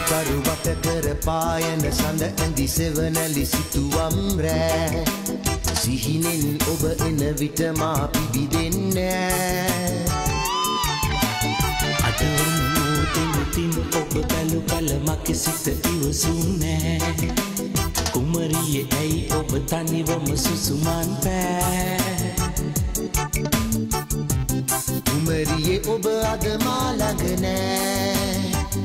කරුවට කර පායන සඳ ඇඳි සෙවනැලි සිතුවම් රෑ සිහිනෙන් ඔබ එන විට මා පිබිදෙන්නේ අටවන මෝතෙන් තින් ඔබ බැලු කල මගේ සිත ඉවසුනේ කුමරියේ ඇයි ඔබ තනිවම සුසුමන් පෑ කුමරියේ ඔබ අද මා ළඟ නෑ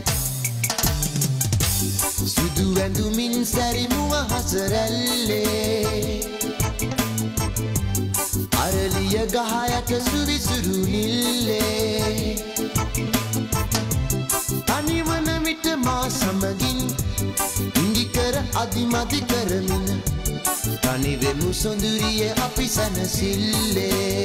සුදු ඇඳුමින් සැරිමුව හසරැල්ලේ අරලිය ගහ යට සුවිසුරු නිල්ලේ තනිවන විට මා සමගින් ඉඟිකර අදිමදි කරමින් තනිවෙමු සොඳුරිය අපි සැනසිල්ලේ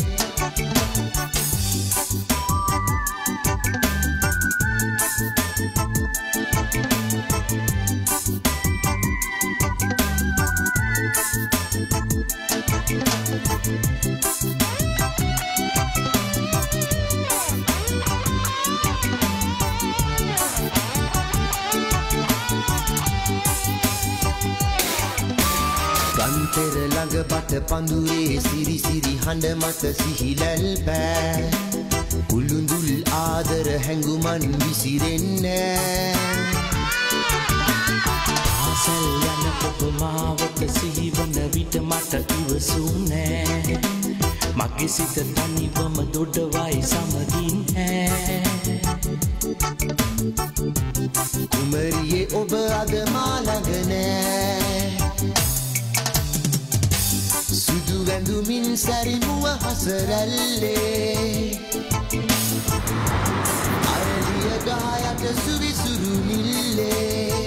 ගන්තර ළඟ බට පඳුරේ සිරි සිරි හඬ මත සිහිලැල් පෑ උළුඳුල් ආදර හැඟුමන් විසිරෙන්නේ ආසල් යන ඔබ මාවත සිහිවන විට මට ඉවසුනේ මගේ සිත තනිවම දොඩවයි සමගින් කුමරියේ ඔබ අද මා ළඟ නෑ සුදු ඇඳුමින් සැරිමුව හසරැල්ලේ අරලිය ගහ යට සුවිසුරු නිල්ලේ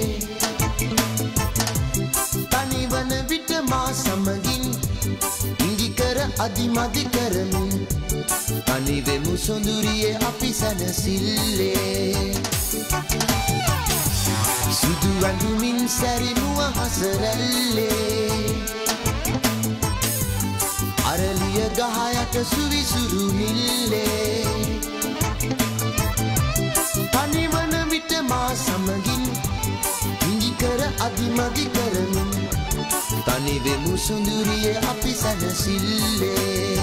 තනිවන විට මා සමගින් ඉඟිකර අදිමදි කරමින් තනිවෙමු සොඳුරියේ අපි සැනසිල්ලේ සුදු ඇඳුමින් සැරිමුව හසරැල්ලේ අරලිය ගහ යට සුවිසුරු නිල්ලේ තනිවන විට මා සමගින් ඉඟිකර අදිමදි කරමින් තනිවෙමු සොඳුරියේ අපි සැනසිල්ලේ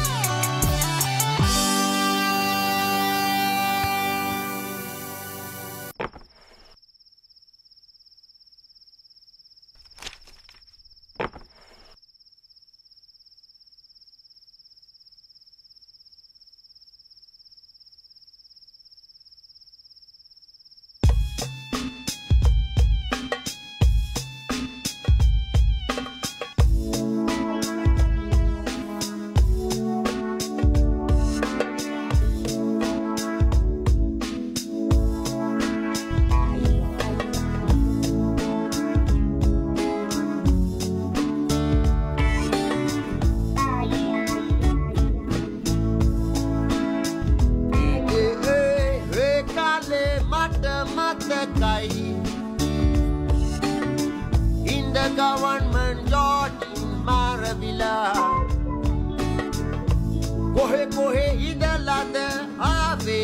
government judge Maravilla Kohe kohe idalada ave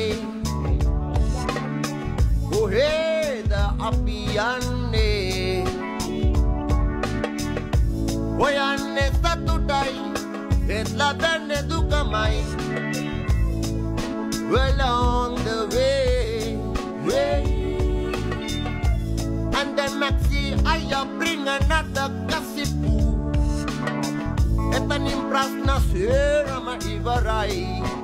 Kohe da apiyanne Hoyanne satutai etla danne dukamai along the way And then Maxi, I bring another gossip. Etan impras na sera ma ivarai.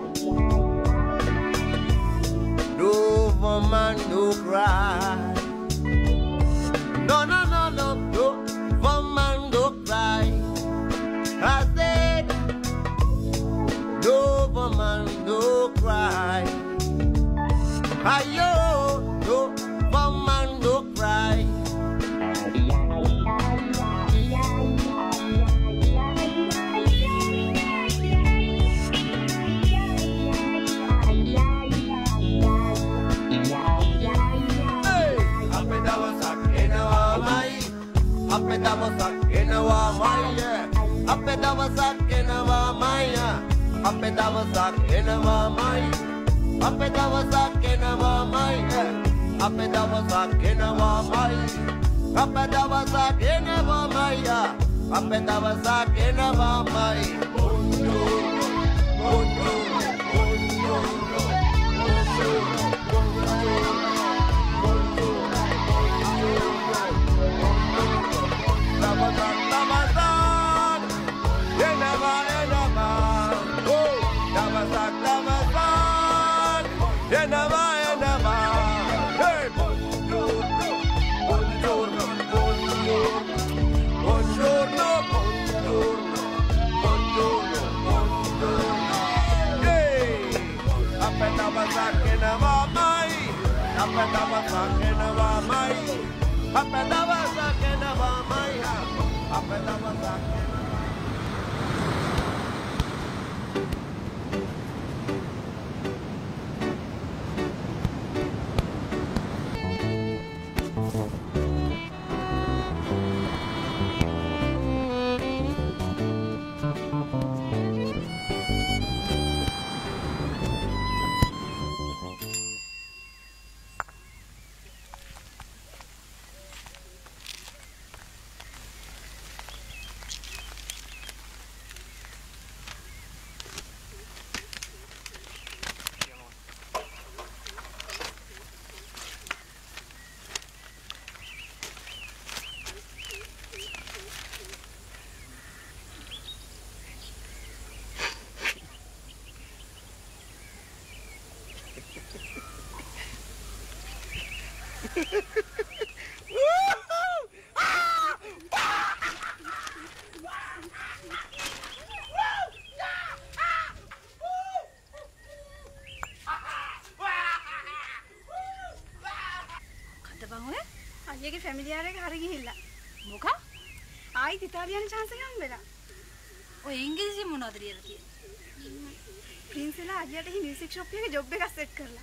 No woman no cry. No, no, no, no, no woman no cry. I said, no woman no cry. Ayo, no woman no cry. Apedavasak enawa maya, apedavasak enawa maya, apedavasak enawa maya, apedavasak enawa maya, අපේ දවසක් එනවාමයි අපේ දවසක් එනවාමයි අපේ දවසක් එනවාමයි අයියගේ ෆැමිලියාර එක හරි ගිහිල්ලා. මොකක්? ආයිත් ඉතාලියානු chance එකක් හම්බෙලා. ඔය ඉංග්‍රීසි මොනවද කියලා තියෙන්නේ? ප්‍රින්ස්ලා අයියට හි මියුසික් ෂොප් එකේ ජොබ් එකක් සෙට් කරලා.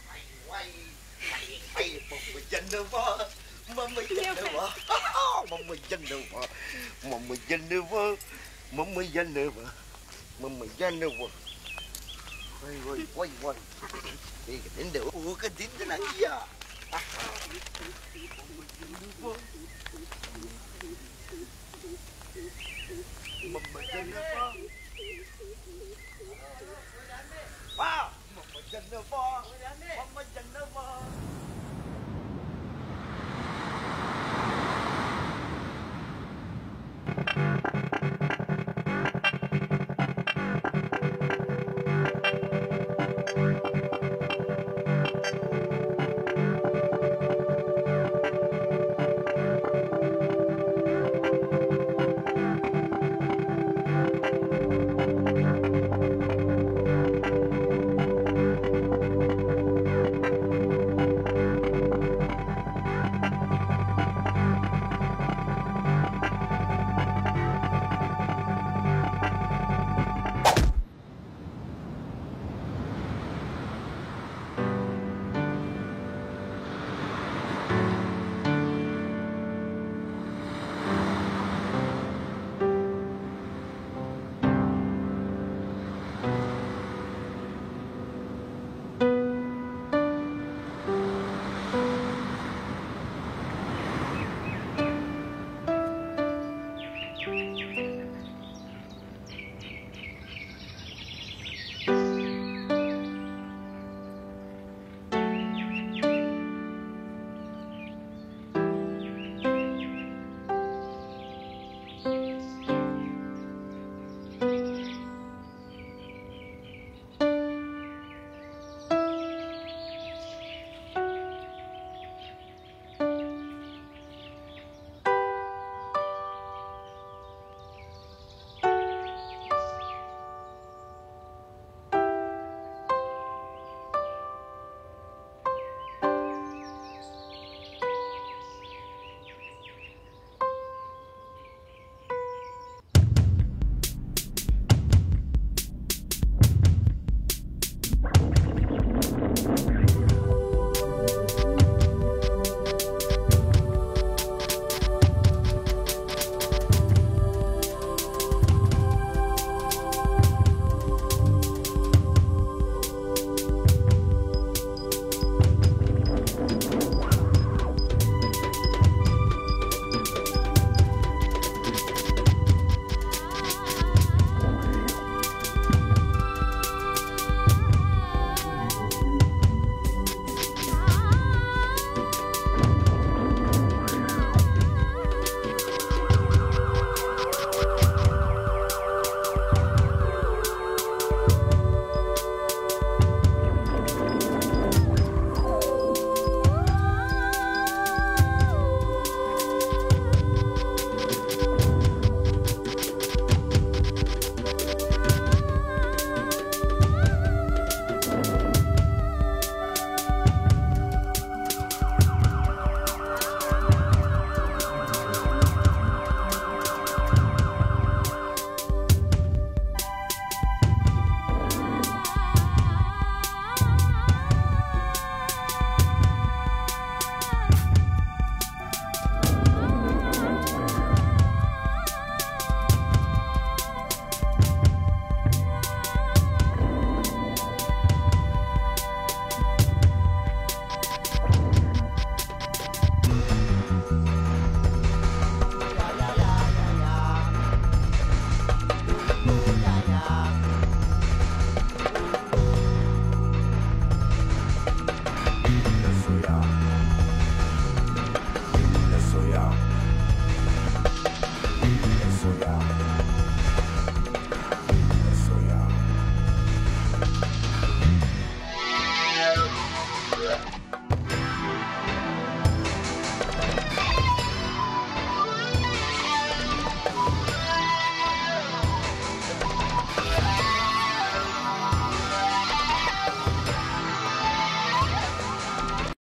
Mama Jennifer.